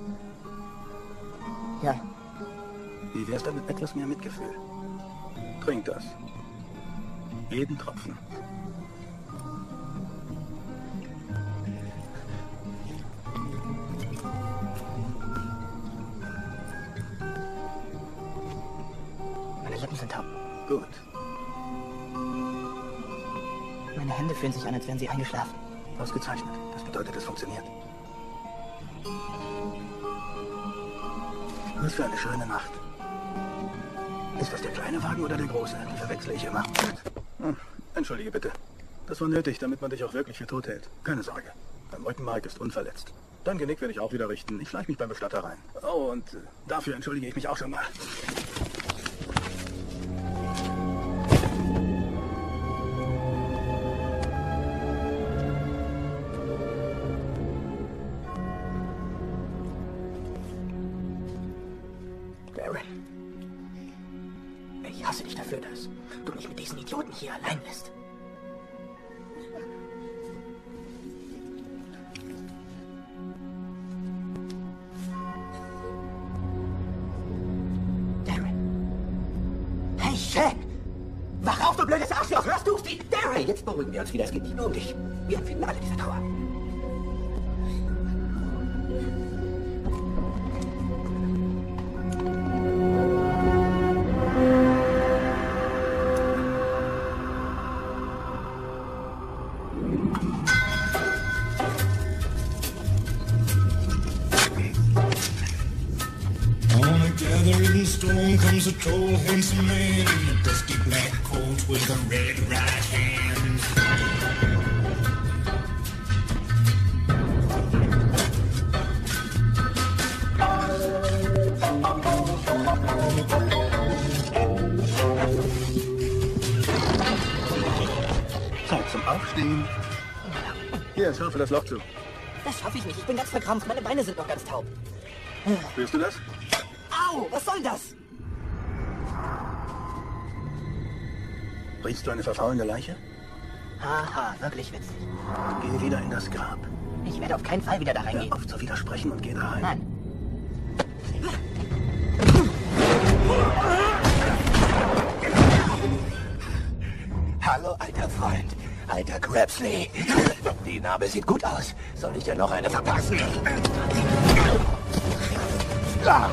Speaker 1: Ja.
Speaker 5: Wie wär's dann mit etwas mehr Mitgefühl? Trink das. Jeden Tropfen.
Speaker 1: Meine Lippen sind taub.
Speaker 5: Gut.
Speaker 1: Meine Hände fühlen sich an, als wären sie eingeschlafen.
Speaker 5: Ausgezeichnet. Das bedeutet, es funktioniert. Was für eine schöne Nacht. Ist das der kleine Wagen oder der große? Die verwechsle ich immer. Hm, entschuldige bitte. Das war nötig, damit man dich auch wirklich für tot hält. Keine Sorge. Mein Rückenmark ist unverletzt. Dein Genick werde ich auch wieder richten. Ich schleiche mich beim Bestatter rein. Oh, und äh, dafür entschuldige ich mich auch schon mal.
Speaker 1: Darren. Ich hasse dich dafür, dass du mich mit diesen Idioten hier allein lässt. Darren. Hey, Shaq! Wach auf, du blödes Arschloch! Hörst du's die? Darren!
Speaker 4: Hey, jetzt beruhigen wir uns wieder. Es geht nicht nur um dich. Wir empfinden alle diese Trauer.
Speaker 10: Storm comes a tall, handsome man in a dusty black coat with a red right hand.
Speaker 5: Zeit zum Aufstehen. Hier, ich hoffe das Loch zu.
Speaker 1: Das schaffe ich nicht. Ich bin ganz verkrampft. Meine Beine sind noch ganz taub.
Speaker 5: Spürst du das?
Speaker 1: Au! Was soll das?
Speaker 5: Riechst du eine verfaulende Leiche?
Speaker 1: Haha, wirklich witzig.
Speaker 5: Geh wieder in das Grab.
Speaker 1: Ich werde auf keinen Fall wieder da reingehen.
Speaker 5: Hör auf zu widersprechen und geh da rein.
Speaker 1: Nein.
Speaker 4: Hallo, alter Freund. Alter Krebsley. Die Narbe sieht gut aus. Soll ich dir noch eine verpassen? Ah.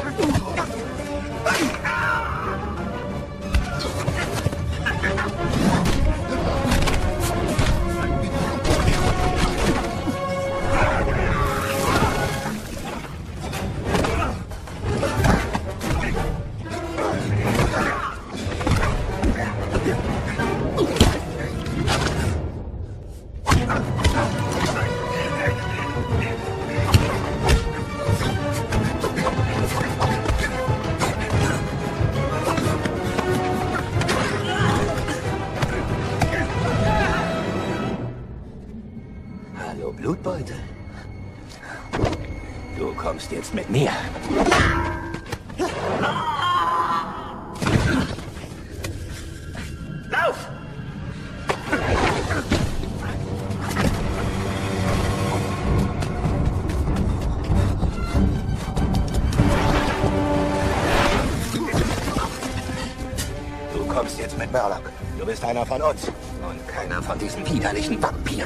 Speaker 4: Blutbeutel. Du kommst jetzt mit mir. Lauf! Du kommst jetzt mit Murloc. Du bist einer von uns und keiner von diesen widerlichen Vampiren.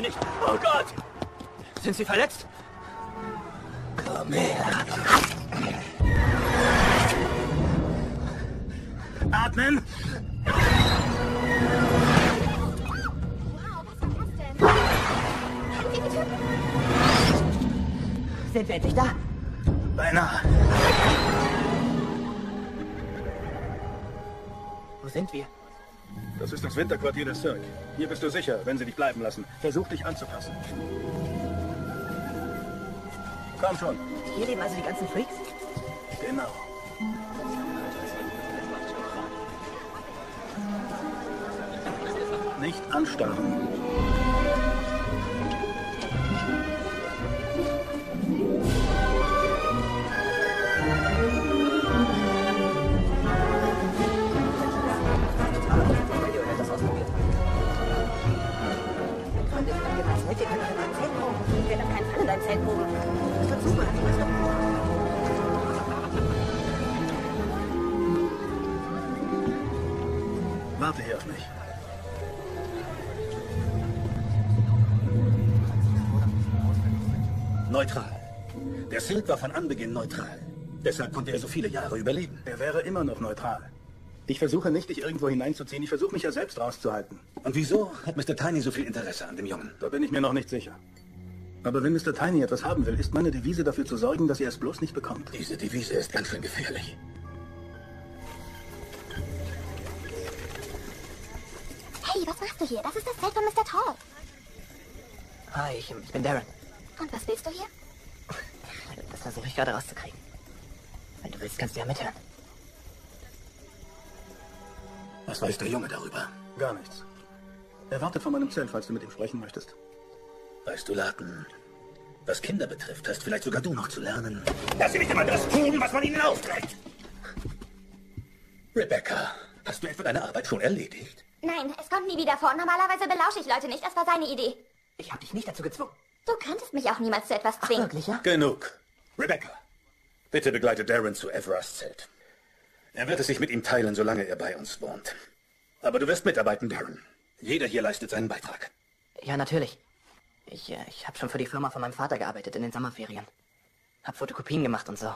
Speaker 3: nicht. Oh Gott! Sind Sie verletzt?
Speaker 9: Komm her.
Speaker 3: Atmen! Sind wir endlich da?
Speaker 9: Beinahe.
Speaker 3: Wo sind wir?
Speaker 5: Das ist das Winterquartier der Cirque. Hier bist du sicher, wenn sie dich bleiben lassen. Versuch dich anzupassen. Komm schon.
Speaker 3: Hier leben also die ganzen Freaks?
Speaker 5: Genau. Nicht anstarren. Warte hier auf mich.
Speaker 9: Neutral. Der Silk war von Anbeginn neutral. Deshalb konnte er so viele Jahre überleben.
Speaker 5: Er wäre immer noch neutral. Ich versuche nicht, dich irgendwo hineinzuziehen. Ich versuche mich ja selbst rauszuhalten.
Speaker 9: Und wieso hat Mister Tiny so viel Interesse an dem Jungen?
Speaker 5: Da bin ich mir noch nicht sicher. Aber wenn Mister Tiny etwas haben will, ist meine Devise dafür zu sorgen, dass er es bloß nicht bekommt.
Speaker 9: Diese Devise ist ganz schön gefährlich.
Speaker 7: Hey, was machst du hier? Das ist das Zelt von Mister Tall.
Speaker 3: Hi, ich, ich bin Darren.
Speaker 7: Und was willst du hier?
Speaker 3: Das versuche ich gerade rauszukriegen. Wenn du willst, kannst du ja mithören.
Speaker 9: Was weiß der Junge darüber?
Speaker 5: Gar nichts. Er wartet vor meinem Zelt, falls du mit ihm sprechen möchtest.
Speaker 9: Weißt du, Laten, was Kinder betrifft, hast vielleicht sogar du noch zu lernen, dass sie nicht immer das tun, was man ihnen aufträgt. Rebecca, hast du etwa deine Arbeit schon erledigt?
Speaker 7: Nein, es kommt nie wieder vor. Normalerweise belausche ich Leute nicht. Das war seine Idee.
Speaker 3: Ich habe dich nicht dazu gezwungen.
Speaker 7: Du könntest mich auch niemals zu etwas zwingen.
Speaker 3: Ach, wirklich, ja?
Speaker 9: Genug. Rebecca, bitte begleite Darren zu Everards Zelt. Er wird es sich mit ihm teilen, solange er bei uns wohnt. Aber du wirst mitarbeiten, Darren. Jeder hier leistet seinen Beitrag.
Speaker 3: Ja, natürlich. Ich, äh, ich habe schon für die Firma von meinem Vater gearbeitet in den Sommerferien. Hab Fotokopien gemacht und so.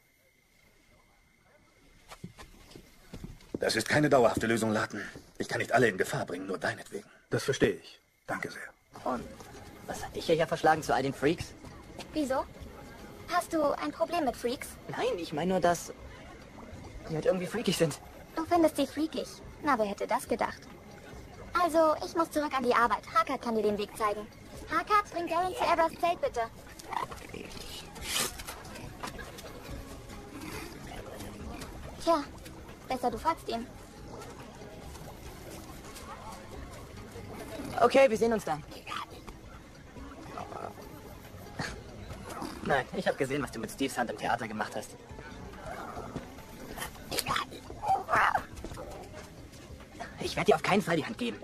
Speaker 9: Das ist keine dauerhafte Lösung, Laten. Ich kann nicht alle in Gefahr bringen, nur deinetwegen.
Speaker 5: Das verstehe ich. Danke sehr.
Speaker 3: Und was hat dich hierher verschlagen zu all den Freaks?
Speaker 7: Wieso? Hast du ein Problem mit Freaks?
Speaker 3: Nein, ich meine nur, dass die halt irgendwie freakig sind.
Speaker 7: Du findest sie freakig. Na, wer hätte das gedacht? Also, ich muss zurück an die Arbeit. Harkat kann dir den Weg zeigen. Harkat, bring Darren zu Everards Zelt, bitte. Tja, besser du folgst ihm.
Speaker 3: Okay, wir sehen uns dann. Nein, ich habe gesehen, was du mit Steves Hand im Theater gemacht hast. Ich werde dir auf keinen Fall die Hand geben.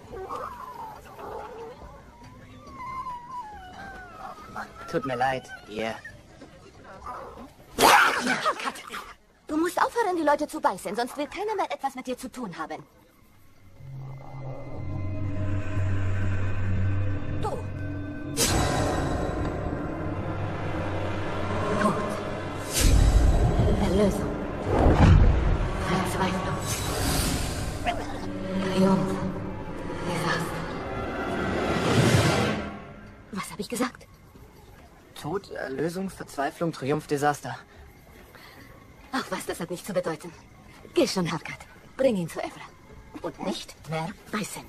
Speaker 3: Mann, tut mir leid, ihr.
Speaker 7: Harkat, du musst aufhören, die Leute zu beißen, sonst will keiner mehr etwas mit dir zu tun haben. Du. Tod. Erlösung. Verzweiflung. Triumph. Desaster. Was habe ich gesagt?
Speaker 3: Tod, Erlösung, Verzweiflung, Triumph, Desaster.
Speaker 7: Ach was, das hat nichts zu bedeuten. Geh schon, Harkat. Bring ihn zu Evra. Und nicht mehr beißen.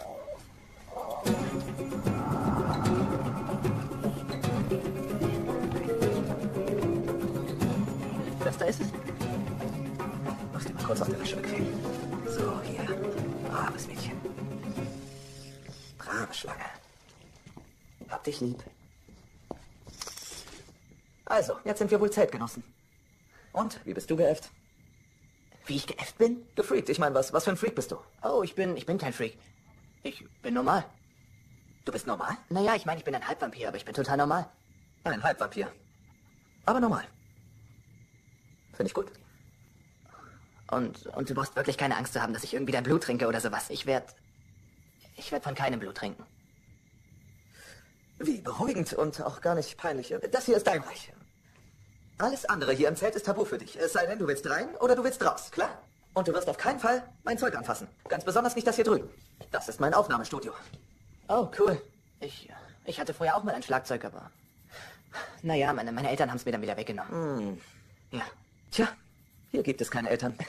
Speaker 3: Das da ist es? Mach dir mal kurz auf der Wäsche bequem. So, hier. Braves Mädchen. Brave Schlange. Hab dich lieb. Also, jetzt sind wir wohl Zeltgenossen. Und, wie bist du geäfft? Wie ich geäfft bin? Gefreakt. Ich meine, was, was für ein Freak bist du? Oh, ich bin, ich bin kein Freak. Ich bin normal. Du bist normal? Naja, ich meine, ich bin ein Halbvampir, aber ich bin total normal. Ein Halbvampir. Aber normal. Finde ich gut. Und, und du brauchst wirklich keine Angst zu haben, dass ich irgendwie dein Blut trinke oder sowas. Ich werd... Ich werd von keinem Blut trinken. Wie beruhigend und auch gar nicht peinlich. Das hier ist dein Reich. Alles andere hier im Zelt ist tabu für dich. Es sei denn, du willst rein oder du willst raus, klar? Und du wirst auf keinen Fall mein Zeug anfassen. Ganz besonders nicht das hier drüben. Das ist mein Aufnahmestudio. Oh, cool. Ich, ich hatte vorher auch mal ein Schlagzeug, aber... Naja, meine, meine Eltern haben es mir dann wieder weggenommen. Hm. Ja. Tja, hier gibt es keine Eltern.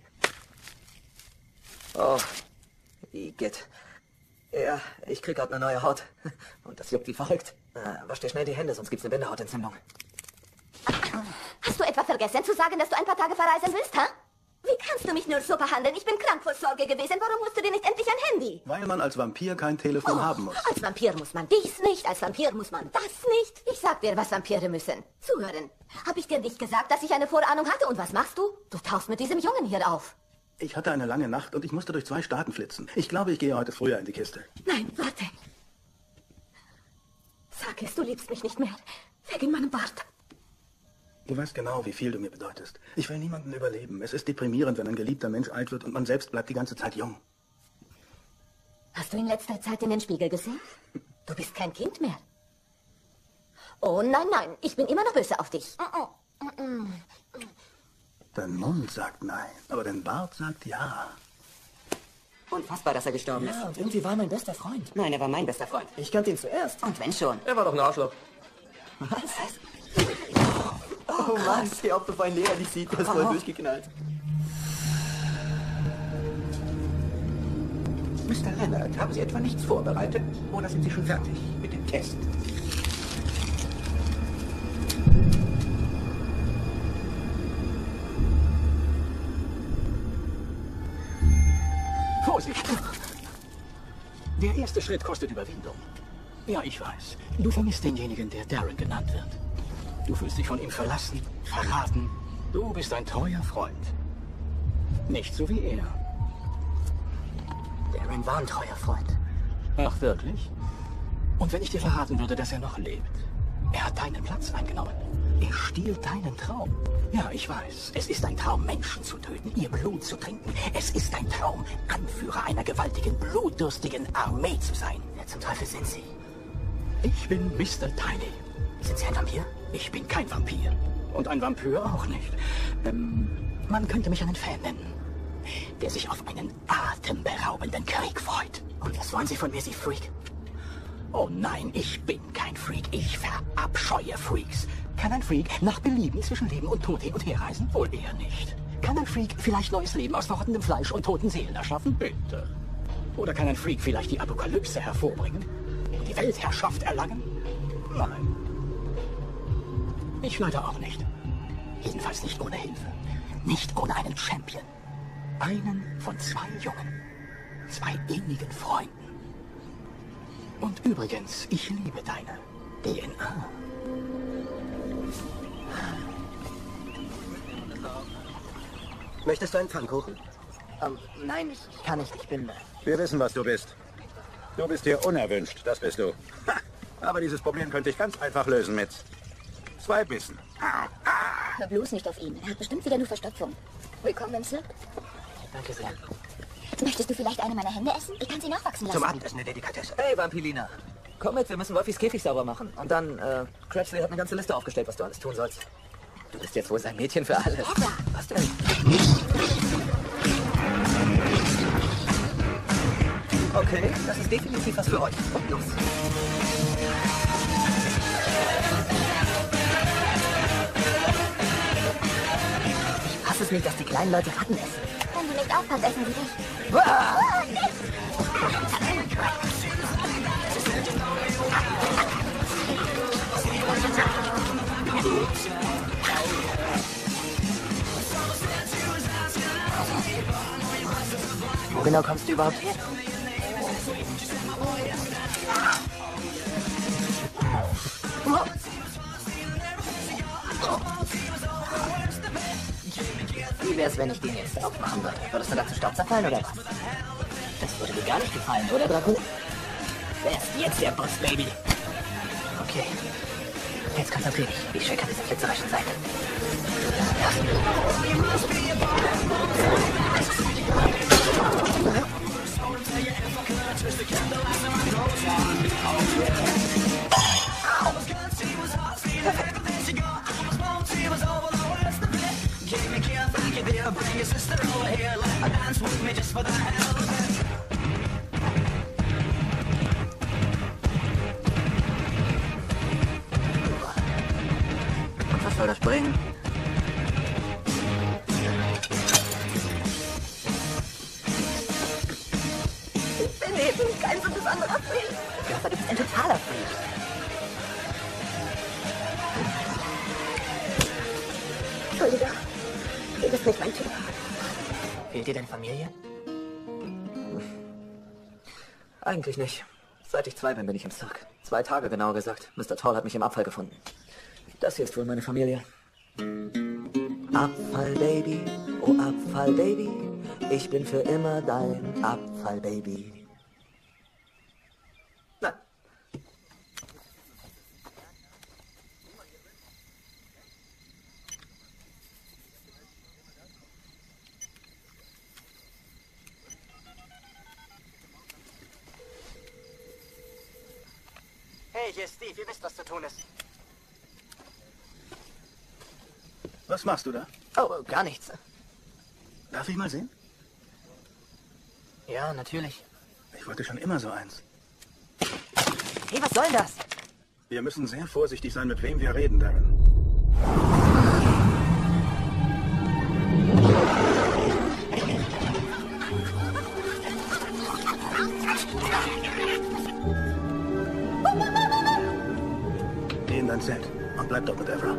Speaker 3: Oh, Igitt. Ja, ich krieg gerade eine neue Haut. Und das juckt wie verrückt. Äh, wasch dir schnell die Hände, sonst gibt's eine Bindehautentzündung.
Speaker 7: Hast du etwa vergessen zu sagen, dass du ein paar Tage verreisen willst, ha? Wie kannst du mich nur so behandeln? Ich bin krank vor Sorge gewesen. Warum holst du dir nicht endlich ein Handy?
Speaker 5: Weil man als Vampir kein Telefon
Speaker 7: Oh,
Speaker 5: haben muss.
Speaker 7: als Vampir muss man dies nicht, als Vampir muss man das nicht. Ich sag dir, was Vampire müssen. Zuhören. Hab ich dir nicht gesagt, dass ich eine Vorahnung hatte? Und was machst du? Du tauchst mit diesem Jungen hier auf.
Speaker 5: Ich hatte eine lange Nacht und ich musste durch zwei Staaten flitzen. Ich glaube, ich gehe heute früher in die Kiste.
Speaker 7: Nein, warte. Sag es, du liebst mich nicht mehr. Wegen meinem Bart.
Speaker 5: Du weißt genau, wie viel du mir bedeutest. Ich will niemanden überleben. Es ist deprimierend, wenn ein geliebter Mensch alt wird und man selbst bleibt die ganze Zeit jung.
Speaker 7: Hast du in letzter Zeit in den Spiegel gesehen? Du bist kein Kind mehr. Oh nein, nein, ich bin immer noch böse auf dich.
Speaker 5: Dein Mund sagt nein, aber dein Bart sagt ja.
Speaker 3: Unfassbar, dass er gestorben ist.
Speaker 1: Ja, und irgendwie war er mein bester Freund.
Speaker 3: Nein, er war mein bester Freund.
Speaker 1: Ich kannte ihn zuerst.
Speaker 3: Und wenn schon.
Speaker 1: Er war doch ein Arschloch.
Speaker 3: Was? Oh Mann, die ob bevor ein Lehrer dich sieht, der ist voll durchgeknallt.
Speaker 4: Mister Leonard, haben Sie etwa nichts vorbereitet? Oder sind Sie schon fertig mit dem Test? Vorsicht! Der erste Schritt kostet Überwindung. Ja, ich weiß. Du vermisst denjenigen, der Darren genannt wird. Du fühlst dich von ihm verlassen, verraten. Du bist ein treuer Freund. Nicht so wie er.
Speaker 3: Darren war ein treuer Freund.
Speaker 4: Ach, wirklich? Und wenn ich dir verraten würde, dass er noch lebt? Er hat deinen Platz eingenommen. Er stiehlt deinen Traum. Ja, ich weiß. Es ist ein Traum, Menschen zu töten, ihr Blut zu trinken. Es ist ein Traum, Anführer einer gewaltigen, blutdürstigen Armee zu sein.
Speaker 3: Wer zum Teufel sind Sie?
Speaker 4: Ich bin Mister Tiny.
Speaker 3: Sind Sie ein Vampir?
Speaker 4: Ich bin kein Vampir. Und ein Vampir auch nicht. Ähm, man könnte mich einen Fan nennen, der sich auf einen atemberaubenden Krieg freut.
Speaker 3: Und was wollen Sie von mir, Sie Freak?
Speaker 4: Oh nein, ich bin kein Freak. Ich verabscheue Freaks. Kann ein Freak nach Belieben zwischen Leben und Tod hin und her reisen? Wohl eher nicht. Kann ein Freak vielleicht neues Leben aus verrottendem Fleisch und toten Seelen erschaffen? Bitte. Oder kann ein Freak vielleicht die Apokalypse hervorbringen? Und die Weltherrschaft erlangen? Nein. Ich leider auch nicht. Jedenfalls nicht ohne Hilfe. Nicht ohne einen Champion. Einen von zwei Jungen. Zwei innigen Freunden. Und übrigens, ich liebe deine D N A.
Speaker 3: Möchtest du einen Pfannkuchen? Ähm, nein, ich kann nicht. Ich bin...
Speaker 9: Wir wissen, was du bist. Du bist hier unerwünscht, das bist du. Ha, aber dieses Problem könnte ich ganz einfach lösen mit zwei Bissen.
Speaker 7: Hör bloß nicht auf ihn. Er hat bestimmt wieder nur Verstopfung. Willkommen im Cirque.
Speaker 3: Danke sehr.
Speaker 7: Möchtest du vielleicht eine meiner Hände essen? Ich kann sie nachwachsen lassen.
Speaker 3: Zum Abendessen eine Delikatesse. Hey, Vampilina. Komm mit, wir müssen Wolfis Käfig sauber machen. Und dann, äh, Crabsley hat eine ganze Liste aufgestellt, was du alles tun sollst. Du bist jetzt wohl sein Mädchen für alles.
Speaker 7: Edda.
Speaker 3: Was denn? Okay, das ist definitiv was für euch. Und los. Ich hasse es nicht, dass die kleinen Leute Ratten essen.
Speaker 7: Wenn du nicht aufpasst, essen sie dich.
Speaker 3: Uah! Wo genau kommst du überhaupt her? Wie wär's, wenn ich den jetzt aufmachen würde? Würdest du dazu Staub zerfallen oder was? Das würde dir gar nicht gefallen, oder, Dracula? Wer ist jetzt der Boss, Baby? Okay. Jetzt konzentrier dich. Ich check an dieser flitzerreichen Seite. Ja. soll das bringen?
Speaker 7: Ich bin eben kein so besonderer Freak.
Speaker 3: Ja, aber du bist ein totaler Freak.
Speaker 7: Entschuldigung, du bist nicht mein Typ.
Speaker 3: Fehlt dir deine Familie? Eigentlich nicht. Seit ich zwei bin, bin ich im Cirque. Zwei Tage genauer gesagt. Mister Tall hat mich im Abfall gefunden. Das hier ist wohl meine Familie. Abfallbaby, oh Abfallbaby, ich bin für immer dein Abfallbaby. Nein. Hey, hier ist Steve. Ihr wisst, was zu tun ist.
Speaker 5: Was machst du da?
Speaker 3: Oh, gar nichts.
Speaker 5: Darf ich mal sehen?
Speaker 3: Ja, natürlich.
Speaker 5: Ich wollte schon immer so eins.
Speaker 3: Hey, was soll das?
Speaker 5: Wir müssen sehr vorsichtig sein, mit wem wir reden, Darren. Geh in dein Zelt und bleib dort mit Evra.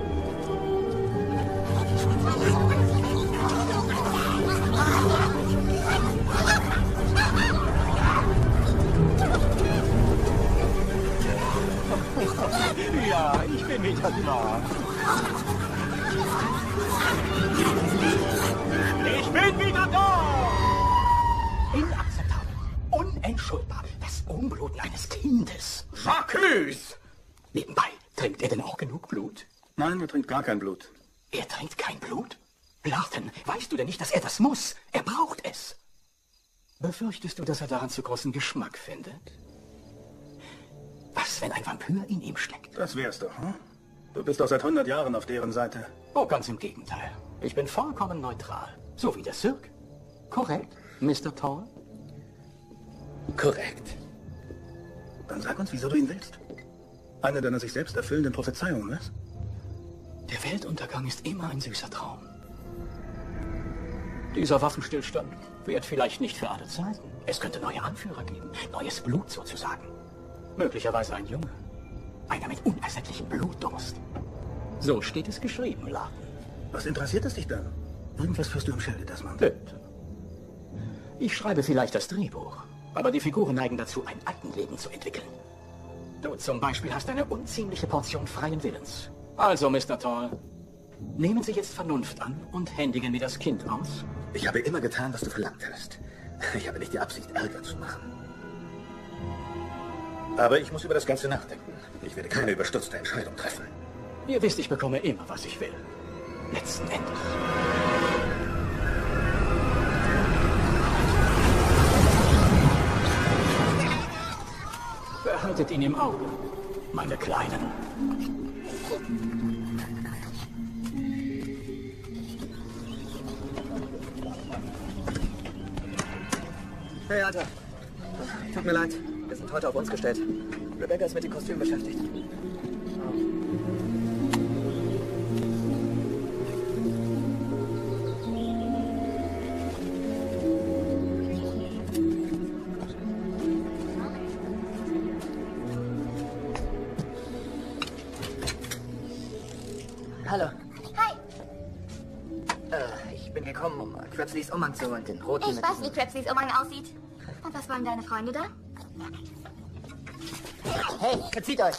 Speaker 4: Ja, ich bin wieder da. Ich bin wieder da! Inakzeptabel. Unentschuldbar. Das Umbluten eines Kindes. Jacques! Nebenbei, trinkt er denn auch genug Blut?
Speaker 5: Nein, er trinkt gar kein Blut.
Speaker 4: Er trinkt kein Blut? Larten, weißt du denn nicht, dass er das muss? Er braucht es. Befürchtest du, dass er daran zu großen Geschmack findet? Was, wenn ein Vampir in ihm steckt?
Speaker 5: Das wär's doch, hm? Du bist doch seit hundert Jahren auf deren Seite.
Speaker 4: Oh, ganz im Gegenteil. Ich bin vollkommen neutral. So wie der Cirque. Korrekt, Mister Tall?
Speaker 9: Korrekt.
Speaker 5: Dann sag uns, wieso du ihn willst. Eine deiner sich selbst erfüllenden Prophezeiungen, was?
Speaker 4: Der Weltuntergang ist immer ein süßer Traum. Dieser Waffenstillstand währt vielleicht nicht für alle Zeiten. Es könnte neue Anführer geben, neues Blut sozusagen. Möglicherweise ein Junge. Einer mit unersättlichem Blutdurst. So steht es geschrieben, Larten.
Speaker 5: Was interessiert es dich dann? Irgendwas führst du im Schilde, Desmond.
Speaker 4: Bitte. Ich schreibe vielleicht das Drehbuch, aber die Figuren neigen dazu, ein Eigenleben zu entwickeln. Du zum Beispiel hast eine unziemliche Portion freien Willens. Also, Mister Tall, nehmen Sie jetzt Vernunft an und händigen mir das Kind aus.
Speaker 9: Ich habe immer getan, was du verlangt hast. Ich habe nicht die Absicht, Ärger zu machen. Aber ich muss über das Ganze nachdenken. Ich werde keine überstürzte Entscheidung treffen.
Speaker 4: Ihr wisst, ich bekomme immer, was ich will. Letzten Endes. Behaltet ihn im Auge, meine Kleinen.
Speaker 3: Hey, Alter. Tut mir leid. Wir sind heute auf uns gestellt. Rebecca ist mit dem Kostüm beschäftigt. Hallo.
Speaker 7: Hi.
Speaker 3: Äh, ich bin gekommen, um Crabsleys Umhang zu holen, den roten
Speaker 7: Ich
Speaker 3: mit
Speaker 7: weiß,
Speaker 3: diesem-
Speaker 7: wie Crabsleys Umhang aussieht. Und was wollen deine Freunde da?
Speaker 3: Hey, verzieht euch!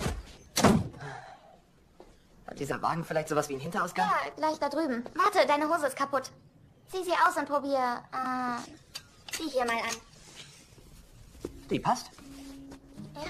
Speaker 3: Hat dieser Wagen vielleicht sowas wie einen Hinterausgang?
Speaker 7: Ja, gleich da drüben. Warte, deine Hose ist kaputt. Zieh sie aus und probier, äh, die hier mal an.
Speaker 3: Die passt?
Speaker 7: Ja.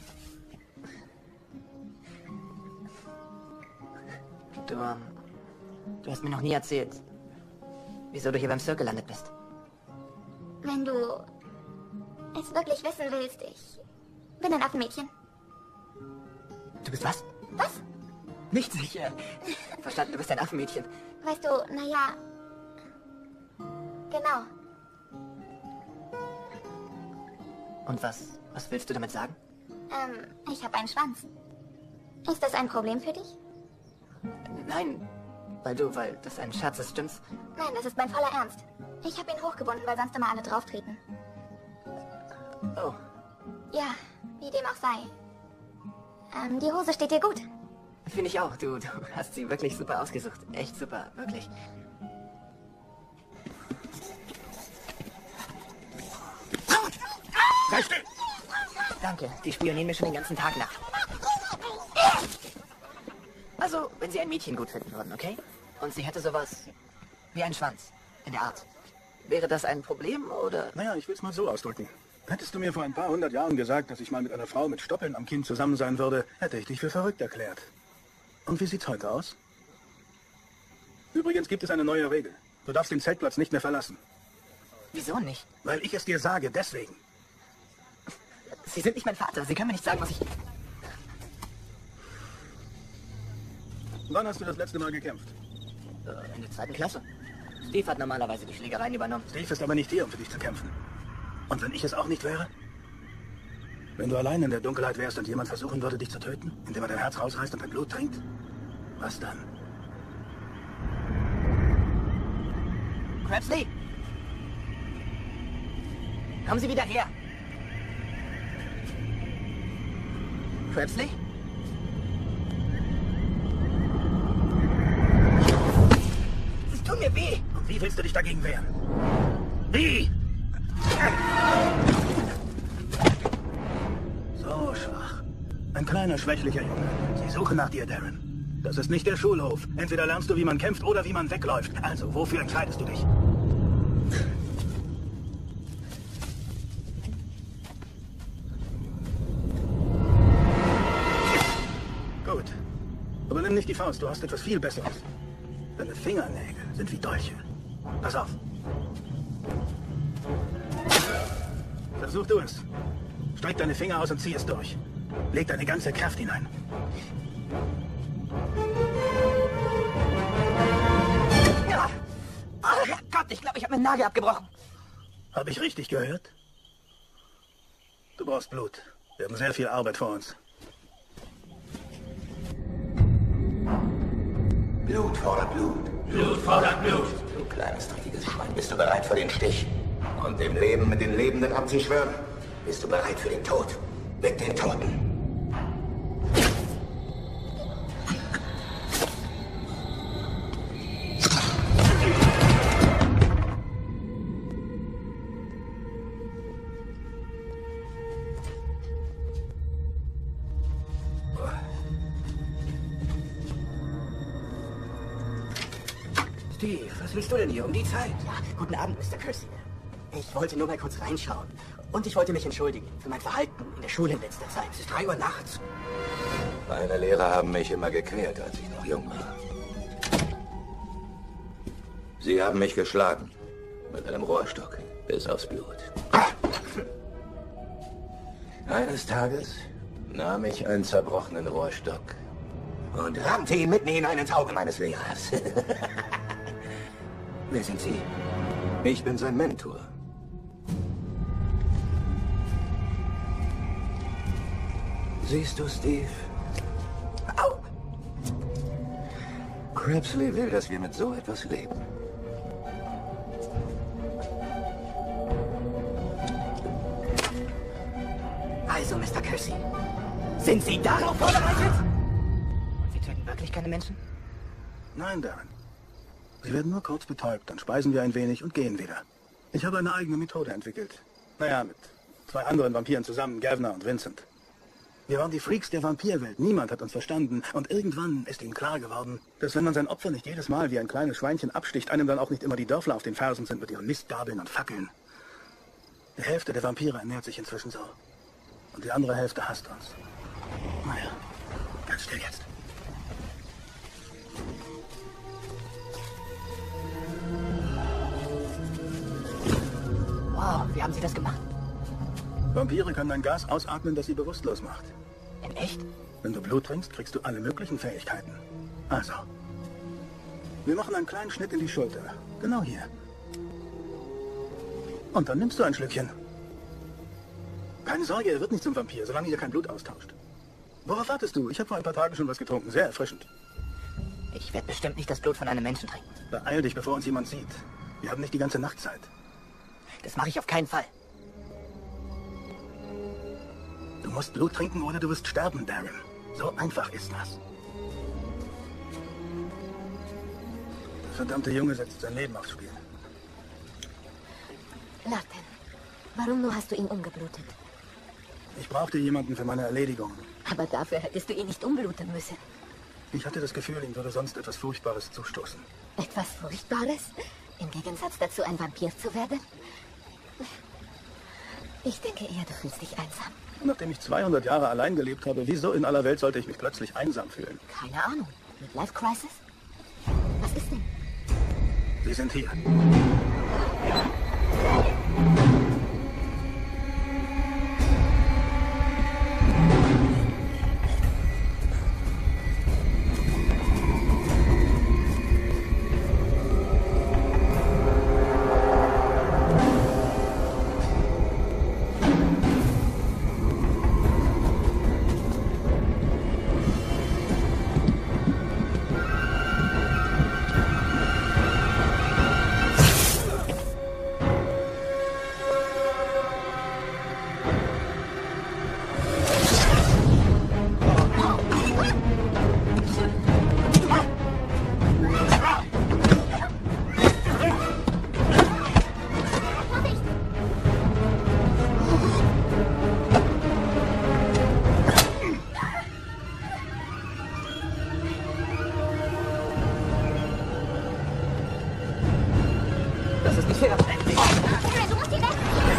Speaker 3: Du, ähm, du hast mir noch nie erzählt, wieso du hier beim Cirque gelandet bist.
Speaker 7: Wenn du es wirklich wissen willst, ich bin ein Affenmädchen.
Speaker 3: Du bist was?
Speaker 7: Was?
Speaker 3: Nicht sicher. Verstanden, du bist ein Affenmädchen.
Speaker 7: Weißt du, naja, genau.
Speaker 3: Und was, was willst du damit sagen?
Speaker 7: Ähm, ich habe einen Schwanz. Ist das ein Problem für dich?
Speaker 3: Nein, weil du, weil das ein Scherz ist, stimmt's?
Speaker 11: Nein, das ist mein voller Ernst. Ich habe ihn hochgebunden, weil sonst immer alle drauf treten.
Speaker 3: Oh.
Speaker 11: Ja, wie dem auch sei. Ähm, die Hose steht dir gut.
Speaker 3: Finde ich auch. Du, du hast sie wirklich super ausgesucht. Echt super, wirklich.
Speaker 5: Sei still!
Speaker 3: Danke, die spionieren mir schon den ganzen Tag nach. Also, wenn sie ein Mädchen gut finden würden, okay? Und sie hätte sowas wie einen Schwanz, in der Art. Wäre das ein Problem, oder?
Speaker 5: Naja, ich will es mal so ausdrücken. Hättest du mir vor ein paar hundert Jahren gesagt, dass ich mal mit einer Frau mit Stoppeln am Kinn zusammen sein würde, hätte ich dich für verrückt erklärt. Und wie sieht's heute aus? Übrigens gibt es eine neue Regel. Du darfst den Zeltplatz nicht mehr verlassen.
Speaker 3: Wieso nicht?
Speaker 5: Weil ich es dir sage, deswegen.
Speaker 3: Sie sind nicht mein Vater. Sie können mir nicht sagen, was ich...
Speaker 5: Wann hast du das letzte Mal gekämpft?
Speaker 3: Äh, in der zweiten Klasse. Steve hat normalerweise die Schlägereien übernommen.
Speaker 5: Steve ist aber nicht hier, um für dich zu kämpfen. Und wenn ich es auch nicht wäre? Wenn du allein in der Dunkelheit wärst und jemand versuchen würde, dich zu töten, indem er dein Herz rausreißt und dein Blut trinkt? Was dann?
Speaker 3: Crabsley! Kommen Sie wieder her! Crabsley? Es tut mir weh!
Speaker 5: Und wie willst du dich dagegen wehren? Wie? So schwach. Ein kleiner, schwächlicher Junge. Sie suchen nach dir, Darren. Das ist nicht der Schulhof. Entweder lernst du, wie man kämpft oder wie man wegläuft. Also, wofür entscheidest du dich? Gut. Aber nimm nicht die Faust, du hast etwas viel Besseres. Deine Fingernägel sind wie Dolche. Pass auf. Versuch du es. Streck deine Finger aus und zieh es durch. Leg deine ganze Kraft hinein.
Speaker 3: Ja. Oh Gott, ich glaube, ich habe meinen Nagel abgebrochen.
Speaker 5: Habe ich richtig gehört? Du brauchst Blut. Wir haben sehr viel Arbeit vor uns.
Speaker 4: Blut fordert Blut. Blut fordert Blut. Du kleines, dreckiges Schwein, bist du bereit für den Stich? Und dem Leben mit den Lebenden abzuschwören? Bist du bereit für den Tod? Mit den Toten?
Speaker 3: Steve, was willst du denn hier um die Zeit? Ja, guten Abend, Mister Kersey. Ich wollte nur mal kurz reinschauen. Und ich wollte mich entschuldigen für mein Verhalten in der Schule in letzter Zeit. Es ist drei Uhr nachts.
Speaker 4: Meine Lehrer haben mich immer gequält, als ich noch jung war. Sie haben mich geschlagen. Mit einem Rohrstock. Bis aufs Blut. Eines Tages nahm ich einen zerbrochenen Rohrstock und rammte ihn mitten hinein ins Auge meines Lehrers. Wer sind Sie? Ich bin sein Mentor. Siehst du, Steve? Au! Crabsley will, dass wir mit so etwas leben.
Speaker 3: Also, Mister Kersey, sind Sie darauf vorbereitet? Und Sie töten wirklich keine Menschen?
Speaker 5: Nein, Darren. Sie werden nur kurz betäubt, dann speisen wir ein wenig und gehen wieder. Ich habe eine eigene Methode entwickelt. Naja, mit zwei anderen Vampiren zusammen, Gavner und Vincent. Wir waren die Freaks der Vampirwelt. Niemand hat uns verstanden. Und irgendwann ist ihnen klar geworden, dass wenn man sein Opfer nicht jedes Mal wie ein kleines Schweinchen absticht, einem dann auch nicht immer die Dörfler auf den Fersen sind mit ihren Mistgabeln und Fackeln. Die Hälfte der Vampire ernährt sich inzwischen so. Und die andere Hälfte hasst uns. Naja, ganz still jetzt.
Speaker 3: Wow, wie haben Sie das gemacht?
Speaker 5: Vampire können ein Gas ausatmen, das sie bewusstlos macht.
Speaker 3: In echt?
Speaker 5: Wenn du Blut trinkst, kriegst du alle möglichen Fähigkeiten. Also, wir machen einen kleinen Schnitt in die Schulter. Genau hier. Und dann nimmst du ein Schlückchen. Keine Sorge, er wird nicht zum Vampir, solange ihr kein Blut austauscht. Worauf wartest du? Ich habe vor ein paar Tagen schon was getrunken. Sehr erfrischend.
Speaker 1: Ich werde bestimmt nicht das Blut von einem Menschen trinken.
Speaker 12: Beeil dich, bevor uns jemand sieht. Wir haben nicht die ganze Nacht Zeit.
Speaker 1: Das mache ich auf keinen Fall.
Speaker 12: Du musst Blut trinken oder du wirst sterben, Darren. So einfach ist das. Der verdammte Junge setzt sein Leben aufs Spiel.
Speaker 7: Larten, warum nur hast du ihn umgeblutet?
Speaker 12: Ich brauchte jemanden für meine Erledigung.
Speaker 7: Aber dafür hättest du ihn nicht umbluten müssen.
Speaker 12: Ich hatte das Gefühl, ihm würde sonst etwas Furchtbares zustoßen.
Speaker 7: Etwas Furchtbares? Im Gegensatz dazu, ein Vampir zu werden? Ich denke eher, du fühlst dich einsam.
Speaker 12: Nachdem ich zweihundert Jahre allein gelebt habe, wieso in aller Welt sollte ich mich plötzlich einsam fühlen?
Speaker 7: Keine Ahnung. Midlife Crisis? Was ist denn?
Speaker 12: Sie sind hier.
Speaker 3: Das ist nicht fair.
Speaker 11: Du musst hier weg.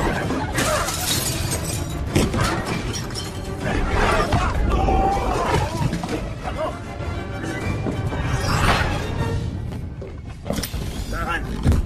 Speaker 12: Da rein.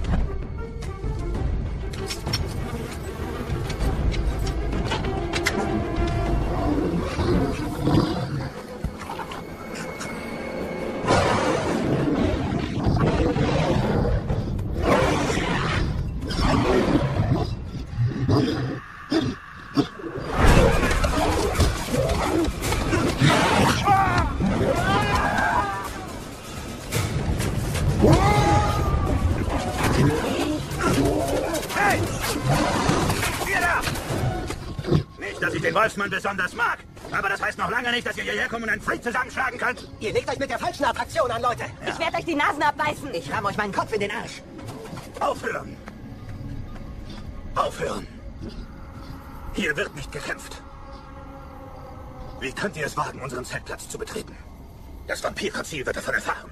Speaker 5: Hey! Ihr da! Nicht, dass ich den Wolfsmann besonders mag, aber das heißt noch lange nicht, dass ihr hierher kommt und einen Freak zusammenschlagen könnt.
Speaker 3: Ihr legt euch mit der falschen Attraktion an, Leute.
Speaker 7: Ja. Ich werde euch die Nasen abbeißen.
Speaker 3: Ich ramme euch meinen Kopf in den Arsch.
Speaker 5: Aufhören! Aufhören! Hier wird nicht gekämpft. Wie könnt ihr es wagen, unseren Zeltplatz zu betreten? Das Vampirkonzil wird davon erfahren.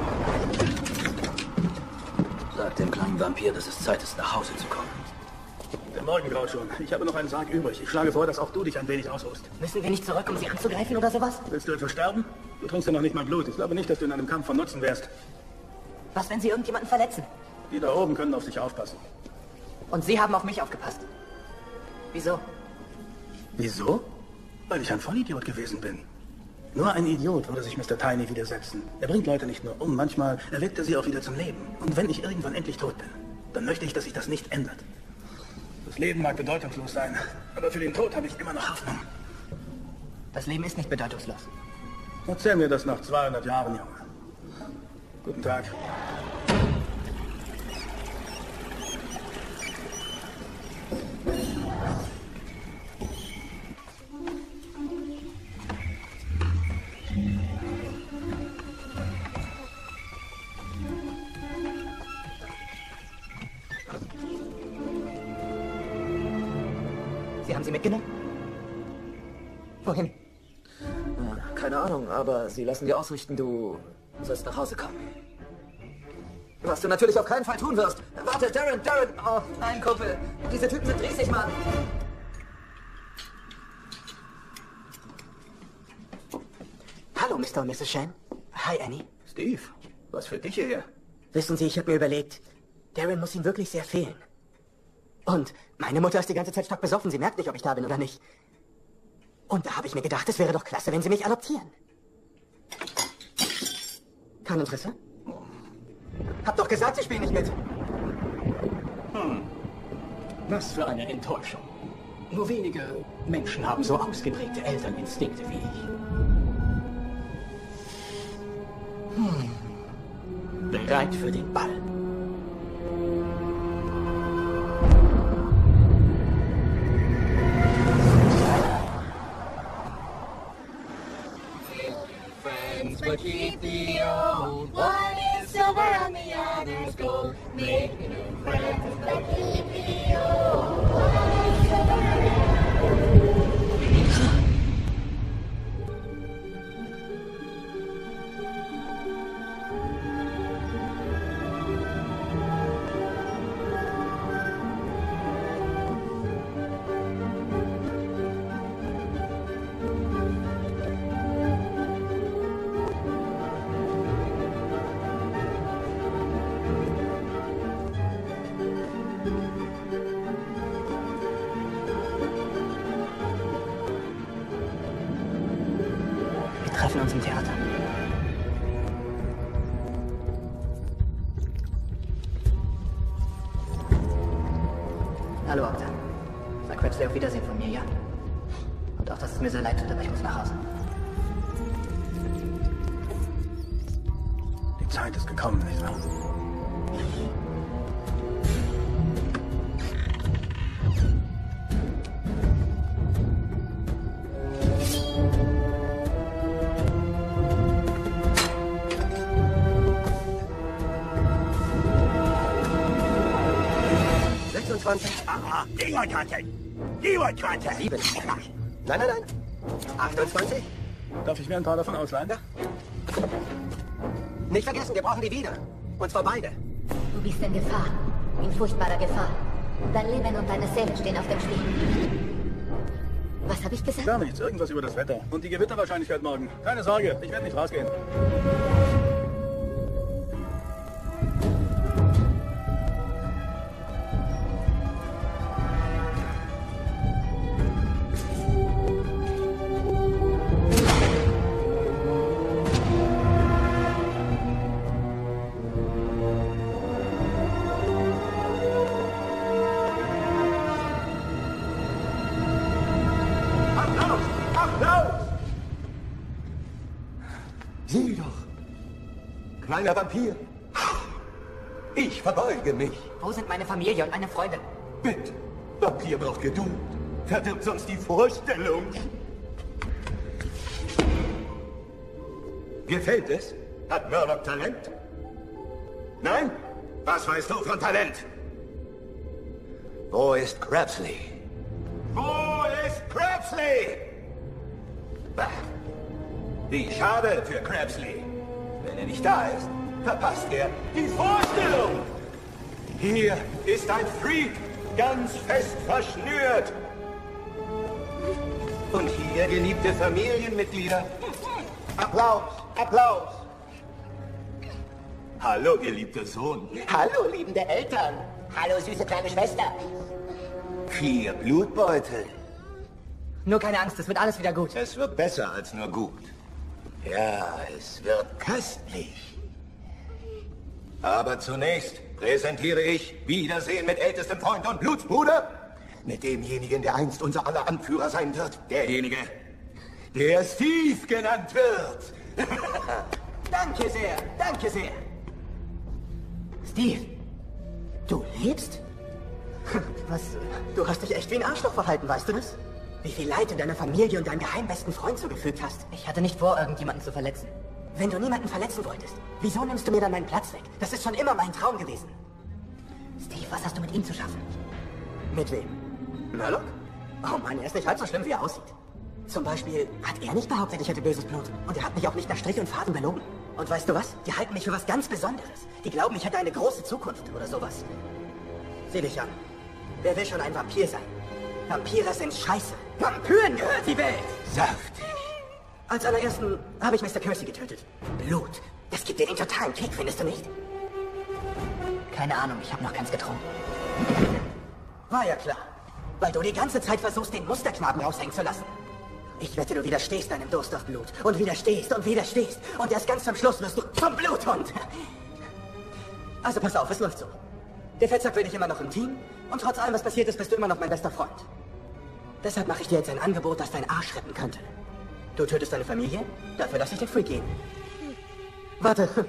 Speaker 9: Sag dem kleinen Vampir, dass es Zeit ist, nach Hause zu kommen.
Speaker 12: Der Morgen graut schon. Ich habe noch einen Sarg übrig. Ich schlage vor, dass auch du dich ein wenig ausruhst.
Speaker 1: Müssen wir nicht zurück, um sie anzugreifen oder sowas?
Speaker 12: Willst du etwa sterben? Du trinkst ja noch nicht mal Blut. Ich glaube nicht, dass du in einem Kampf von Nutzen wärst.
Speaker 1: Was, wenn sie irgendjemanden verletzen?
Speaker 12: Die da oben können auf sich aufpassen.
Speaker 1: Und Sie haben auf mich aufgepasst. Wieso?
Speaker 12: Wieso? Weil ich ein Vollidiot gewesen bin. Nur ein Idiot würde sich Mister Tiny widersetzen. Er bringt Leute nicht nur um, manchmal erweckt er sie auch wieder zum Leben. Und wenn ich irgendwann endlich tot bin, dann möchte ich, dass sich das nicht ändert. Das Leben mag bedeutungslos sein, aber für den Tod habe ich immer noch Hoffnung.
Speaker 1: Das Leben ist nicht bedeutungslos.
Speaker 12: Erzähl mir das nach zweihundert Jahren, Junge. Guten Tag.
Speaker 1: Sie haben sie mitgenommen? Wohin?
Speaker 3: Keine Ahnung, aber sie lassen dir ausrichten, du sollst nach Hause kommen. Was du natürlich auf keinen Fall tun wirst. Warte, Darren, Darren. Oh, nein, Kumpel. Diese Typen sind riesig, Mann. Hallo, Mister und Misses Shan. Hi, Annie.
Speaker 12: Steve, was führt dich hierher?
Speaker 1: Wissen Sie, ich habe mir überlegt, Darren muss ihm wirklich sehr fehlen. Und meine Mutter ist die ganze Zeit stark besoffen. Sie merkt nicht, ob ich da bin oder nicht. Und da habe ich mir gedacht, es wäre doch klasse, wenn Sie mich adoptieren. Kein Interesse? Hab doch gesagt, Sie spielen nicht mit.
Speaker 4: Hm. Was für eine Enttäuschung. Nur wenige Menschen haben so ausgeprägte Elterninstinkte wie ich. Hm.
Speaker 3: Bereit für den Ball.
Speaker 10: But keep the old. One is silver and the other's gold. Make new friends, but keep the old. One is silver and the other's gold.
Speaker 3: Wir treffen uns im Theater. Hallo, Octa. Sag Crabsley auf Wiedersehen von mir, ja? Und auch, dass es mir sehr leid tut, aber ich muss nach Hause.
Speaker 12: Die Zeit ist gekommen, nicht wahr?
Speaker 3: sechsundzwanzig.
Speaker 4: Ah, die Karte. Die Karte.
Speaker 3: sieben. Nein, nein, nein. achtundzwanzig.
Speaker 12: Darf ich mir ein paar davon ausleihen?
Speaker 3: Ja. Nicht vergessen, wir brauchen die wieder. Und zwar beide.
Speaker 7: Du bist in Gefahr. In furchtbarer Gefahr. Dein Leben und deine Seele stehen auf dem Spiel. Was habe ich gesagt?
Speaker 12: Gar nichts. Irgendwas über das Wetter. Und die Gewitterwahrscheinlichkeit morgen. Keine Sorge, ich werde nicht rausgehen.
Speaker 4: Sieh doch. Kleiner Vampir. Ich verbeuge mich.
Speaker 3: Wo sind meine Familie und meine Freunde?
Speaker 4: Bitte. Vampir braucht Geduld. Verdirbt sonst die Vorstellung. Gefällt es? Hat Murdoch Talent? Nein? Was weißt du von Talent? Wo ist Crabsley? Wo ist Crabsley? Bah. Wie schade für Crabsley. Wenn er nicht da ist, verpasst er die Vorstellung. Hier ist ein Freak, ganz fest verschnürt. Und hier geliebte Familienmitglieder. Applaus, Applaus. Hallo, geliebter Sohn.
Speaker 6: Hallo, liebende Eltern. Hallo, süße kleine Schwester.
Speaker 4: Vier Blutbeutel.
Speaker 3: Nur keine Angst, es wird alles wieder gut.
Speaker 4: Es wird besser als nur gut. Ja, es wird köstlich. Aber zunächst präsentiere ich Wiedersehen mit ältestem Freund und Blutsbruder. Mit demjenigen, der einst unser aller Anführer sein wird. Derjenige, der Steve genannt wird.
Speaker 3: Danke sehr, danke sehr. Steve, du lebst? Was? Du hast dich echt wie ein Arschloch verhalten, weißt du das? Wie viel Leid du deiner Familie und deinem geheimbesten Freund zugefügt hast. Ich hatte nicht vor, irgendjemanden zu verletzen. Wenn du niemanden verletzen wolltest, wieso nimmst du mir dann meinen Platz weg? Das ist schon immer mein Traum gewesen. Steve, was hast du mit ihm zu schaffen? Mit wem? Murdoch? Oh Mann, er ist nicht halb so schlimm, wie er aussieht. Zum Beispiel hat er nicht behauptet, ich hätte böses Blut. Und er hat mich auch nicht nach Strich und Faden belogen. Und weißt du was? Die halten mich für was ganz Besonderes. Die glauben, ich hätte eine große Zukunft oder sowas. Sieh dich an. Wer will schon ein Vampir sein? Vampire sind scheiße. Vampyren gehört die Welt.
Speaker 4: Saftig.
Speaker 3: Als allerersten habe ich Mister Kersey getötet. Blut. Das gibt dir den totalen Kick, findest du nicht? Keine Ahnung, ich habe noch keins getrunken. War ja klar. Weil du die ganze Zeit versuchst, den Musterknaben raushängen zu lassen. Ich wette, du widerstehst deinem Durst auf Blut. Und widerstehst und widerstehst. Und erst ganz zum Schluss wirst du zum Bluthund. Also pass auf, es läuft so. Der Fettsack will dich immer noch im Team. Und trotz allem, was passiert ist, bist du immer noch mein bester Freund. Deshalb mache ich dir jetzt ein Angebot, das deinen Arsch retten könnte. Du tötest deine Familie, dafür lasse ich den Freak gehen. Warte,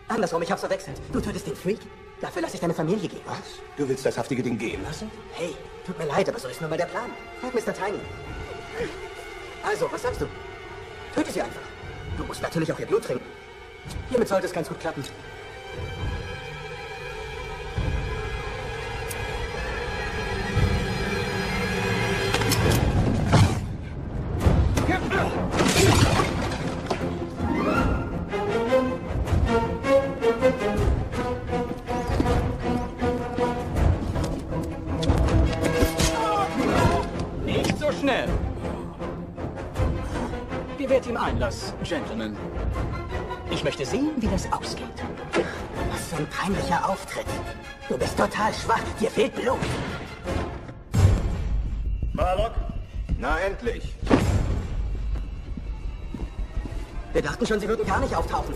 Speaker 3: Andersrum, ich hab's verwechselt. Du tötest den Freak? Dafür lasse ich deine Familie gehen.
Speaker 4: Was? Du willst das haftige Ding gehen lassen?
Speaker 3: Hey, tut mir leid, aber so ist nun mal der Plan. Frag Mister Tiny. Also, was sagst du? Töte sie einfach. Du musst natürlich auch ihr Blut trinken. Hiermit sollte es ganz gut klappen.
Speaker 13: Nicht so schnell. Gewährt ihm Einlass, Gentlemen.
Speaker 3: Ich möchte sehen, wie das ausgeht. Was für ein peinlicher Auftritt. Du bist total schwach. Dir fehlt Blut.
Speaker 5: Marlock? Na endlich.
Speaker 3: Wir dachten schon, sie würden gar nicht auftauchen.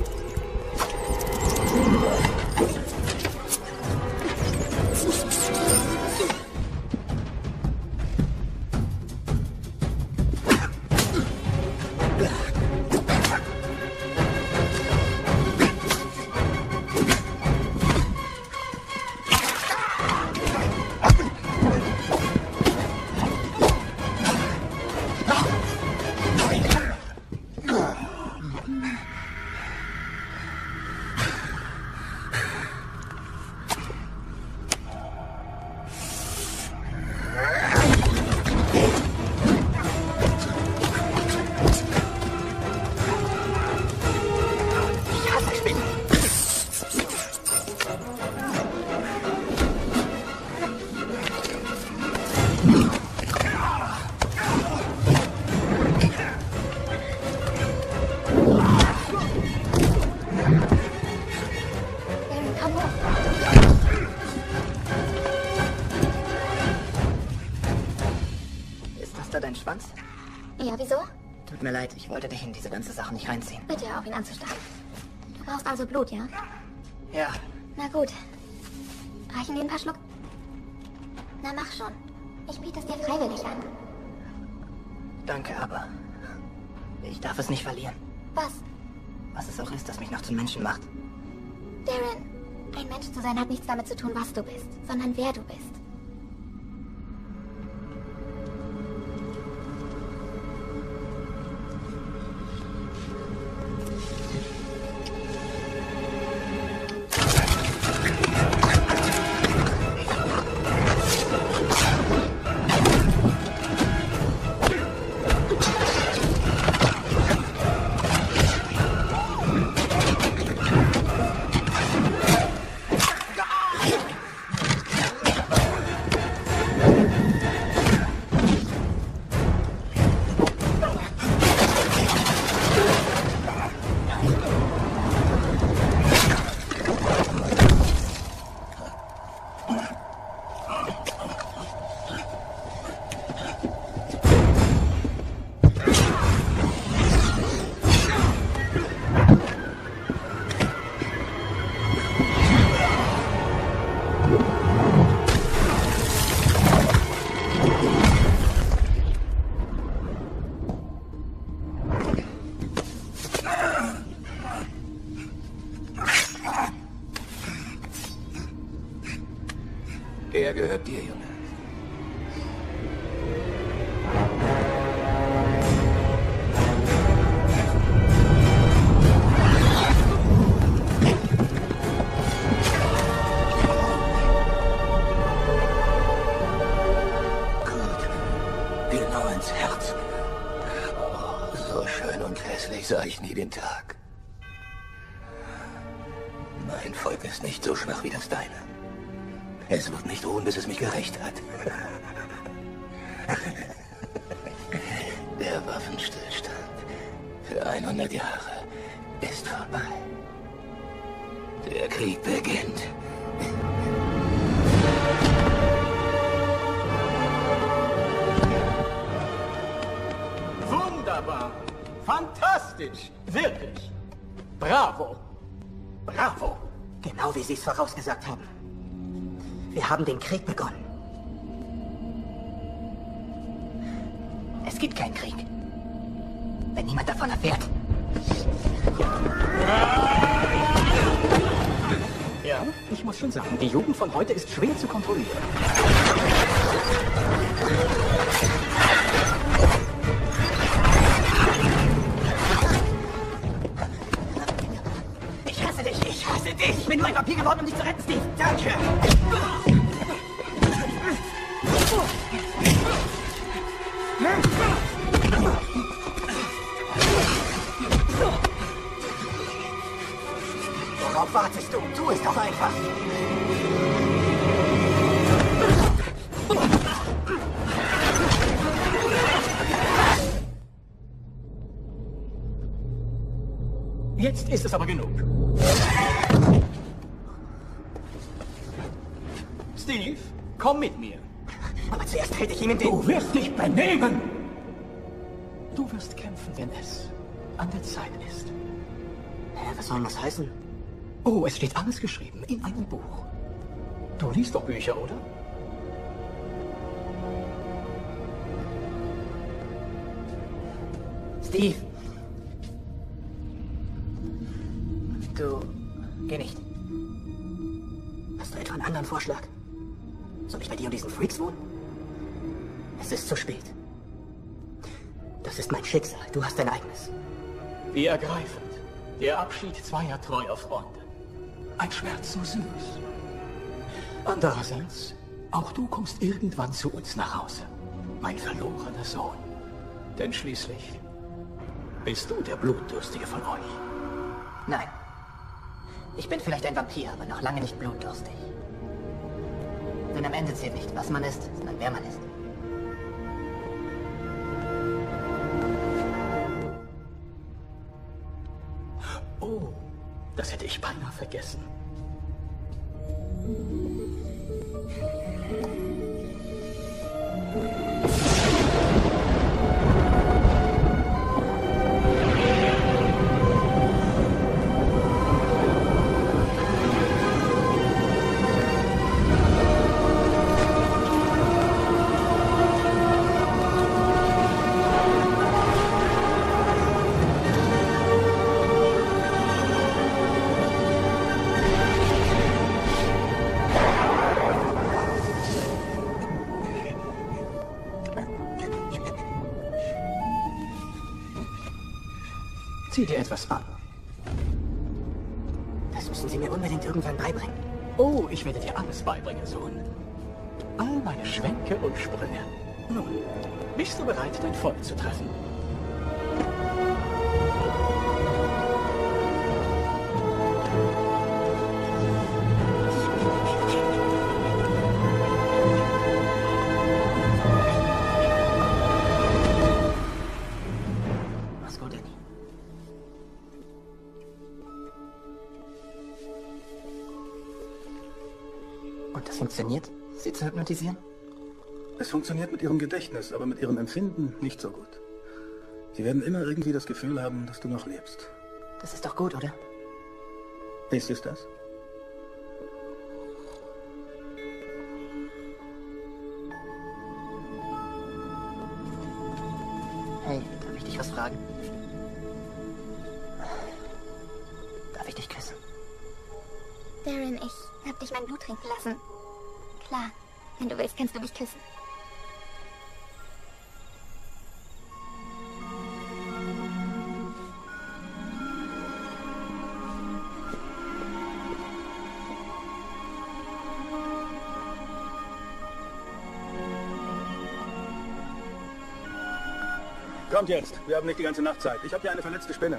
Speaker 3: Dein Schwanz?
Speaker 11: Ja, wieso?
Speaker 1: Tut mir leid, ich wollte dich in diese ganze Sache nicht reinziehen.
Speaker 11: Bitte auf ihn anzustarren. Du brauchst also Blut, ja?
Speaker 1: Ja.
Speaker 11: Na gut. Reichen dir ein paar Schluck? Na mach schon. Ich biete es dir freiwillig an.
Speaker 1: Danke, aber ich darf es nicht verlieren.
Speaker 11: Was?
Speaker 1: Was es auch ist, das mich noch zum Menschen macht.
Speaker 11: Darren, ein Mensch zu sein hat nichts damit zu tun, was du bist, sondern wer du bist.
Speaker 4: Er gehört dir, Junge.
Speaker 8: Gut. Genau ins Herz. Oh, so schön und hässlich sah ich nie den Tag. Mein Volk ist nicht so schwach wie das deine. Es wird nicht ruhen, bis es mich gerächt hat. Der Waffenstillstand für hundert Jahre ist vorbei. Der Krieg beginnt.
Speaker 13: Wunderbar. Fantastisch. Wirklich. Bravo.
Speaker 3: Bravo. Genau wie Sie es vorausgesagt haben. Wir haben den Krieg begonnen. Es gibt keinen Krieg. Wenn niemand davon erfährt.
Speaker 13: Ich muss schon sagen, die Jugend von heute ist schwer zu kontrollieren.
Speaker 3: Ich hasse dich, ich hasse dich. Ich bin nur ein Vampir geworden, um dich zu retten, Steve. Danke. Worauf wartest du? Tu es doch einfach.
Speaker 13: Jetzt ist es aber genug. Steve, komm mit mir.
Speaker 3: Aber zuerst trete ich ihm in den...
Speaker 13: Du wirst dich benehmen! Du wirst kämpfen, wenn es an der Zeit ist.
Speaker 3: Hä, was soll das heißen?
Speaker 13: Oh, es steht alles geschrieben in einem Buch. Du liest doch Bücher, oder?
Speaker 3: Steve. Du... Geh nicht. Hast du etwa einen anderen Vorschlag? Soll ich bei dir und diesen Freaks wohnen? Es ist zu spät. Das ist mein Schicksal. Du hast dein eigenes.
Speaker 13: Wie ergreifend. Der Abschied zweier treuer Freunde. Ein Schmerz so süß. Andererseits, auch du kommst irgendwann zu uns nach Hause. Mein verlorener Sohn. Denn schließlich bist du der Blutdurstige von euch.
Speaker 3: Nein. Ich bin vielleicht ein Vampir, aber noch lange nicht blutdurstig. Denn am Ende zählt nicht, was man ist, sondern wer man ist.
Speaker 13: Oh, das hätte ich beinahe vergessen. Zieh dir etwas an.
Speaker 3: Das müssen Sie mir unbedingt irgendwann beibringen.
Speaker 13: Oh, ich werde dir alles beibringen, Sohn. All meine Schwänke und Sprünge. Nun, bist du bereit, dein Volk zu treffen?
Speaker 3: Mach's gut, Annie. Und das funktioniert, sie zu hypnotisieren?
Speaker 12: Es funktioniert mit ihrem Gedächtnis, aber mit ihrem Empfinden nicht so gut. Sie werden immer irgendwie das Gefühl haben, dass du noch lebst.
Speaker 3: Das ist doch gut, oder?
Speaker 12: Ist es das?
Speaker 3: Hey, darf ich dich was fragen? Darf ich dich küssen?
Speaker 11: Darren, ich hab dich mein Blut trinken lassen. Klar, wenn du willst, kannst du mich küssen.
Speaker 12: Kommt jetzt, wir haben nicht die ganze Nacht Zeit. Ich habe hier eine verletzte Spinne.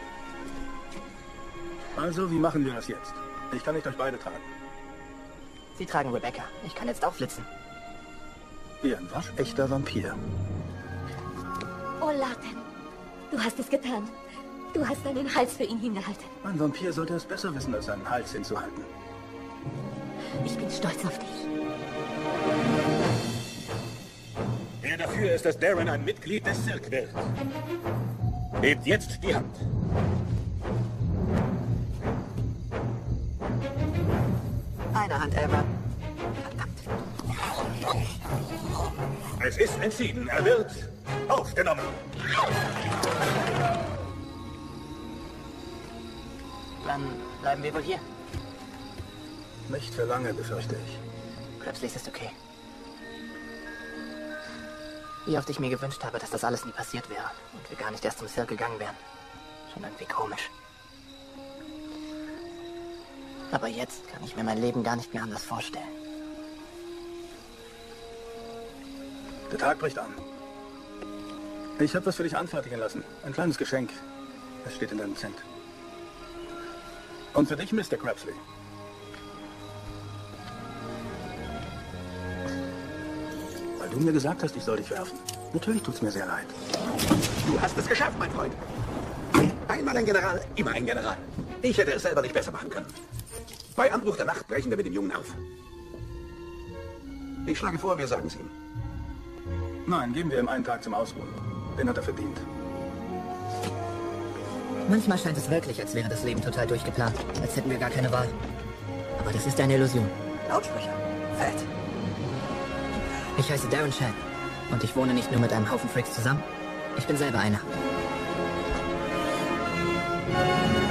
Speaker 12: Also, wie machen wir das jetzt? Ich kann nicht euch beide tragen.
Speaker 3: Sie tragen Rebecca. Ich kann jetzt aufflitzen.
Speaker 12: Wie ein waschechter Vampir.
Speaker 7: Oh, Larten, du hast es getan. Du hast deinen Hals für ihn hingehalten.
Speaker 12: Ein Vampir sollte es besser wissen, als seinen Hals hinzuhalten.
Speaker 7: Ich bin stolz auf dich.
Speaker 5: Wer dafür ist, dass Darren ein Mitglied des Silk wird? Hebt jetzt die Hand.
Speaker 3: Eine Hand, Elmer.
Speaker 5: Es ist entschieden. Er wird aufgenommen.
Speaker 3: Dann bleiben wir wohl hier.
Speaker 12: Nicht für lange, befürchte ich.
Speaker 1: Crapsley, ist okay. Wie oft ich mir gewünscht habe, dass das alles nie passiert wäre und wir gar nicht erst zum Circle gegangen wären. Schon irgendwie komisch. Aber jetzt kann ich mir mein Leben gar nicht mehr anders vorstellen.
Speaker 12: Der Tag bricht an. Ich habe was für dich anfertigen lassen. Ein kleines Geschenk. Es steht in deinem Cent. Und für dich, Mister Crapsley. Weil du mir gesagt hast, ich soll dich werfen. Natürlich tut's mir sehr leid.
Speaker 8: Du hast es geschafft, mein Freund. Einmal ein General, immer ein General. Ich hätte es selber nicht besser machen können. Bei Anbruch der Nacht brechen wir mit dem Jungen auf. Ich schlage vor, wir sagen es ihm.
Speaker 12: Nein, geben wir ihm einen Tag zum Ausruhen. Den hat er verdient.
Speaker 1: Manchmal scheint es wirklich, als wäre das Leben total durchgeplant. Als hätten wir gar keine Wahl. Aber das ist eine Illusion.
Speaker 3: Lautsprecher. Fett.
Speaker 1: Ich heiße Darren Shan. Und ich wohne nicht nur mit einem Haufen Freaks zusammen. Ich bin selber einer.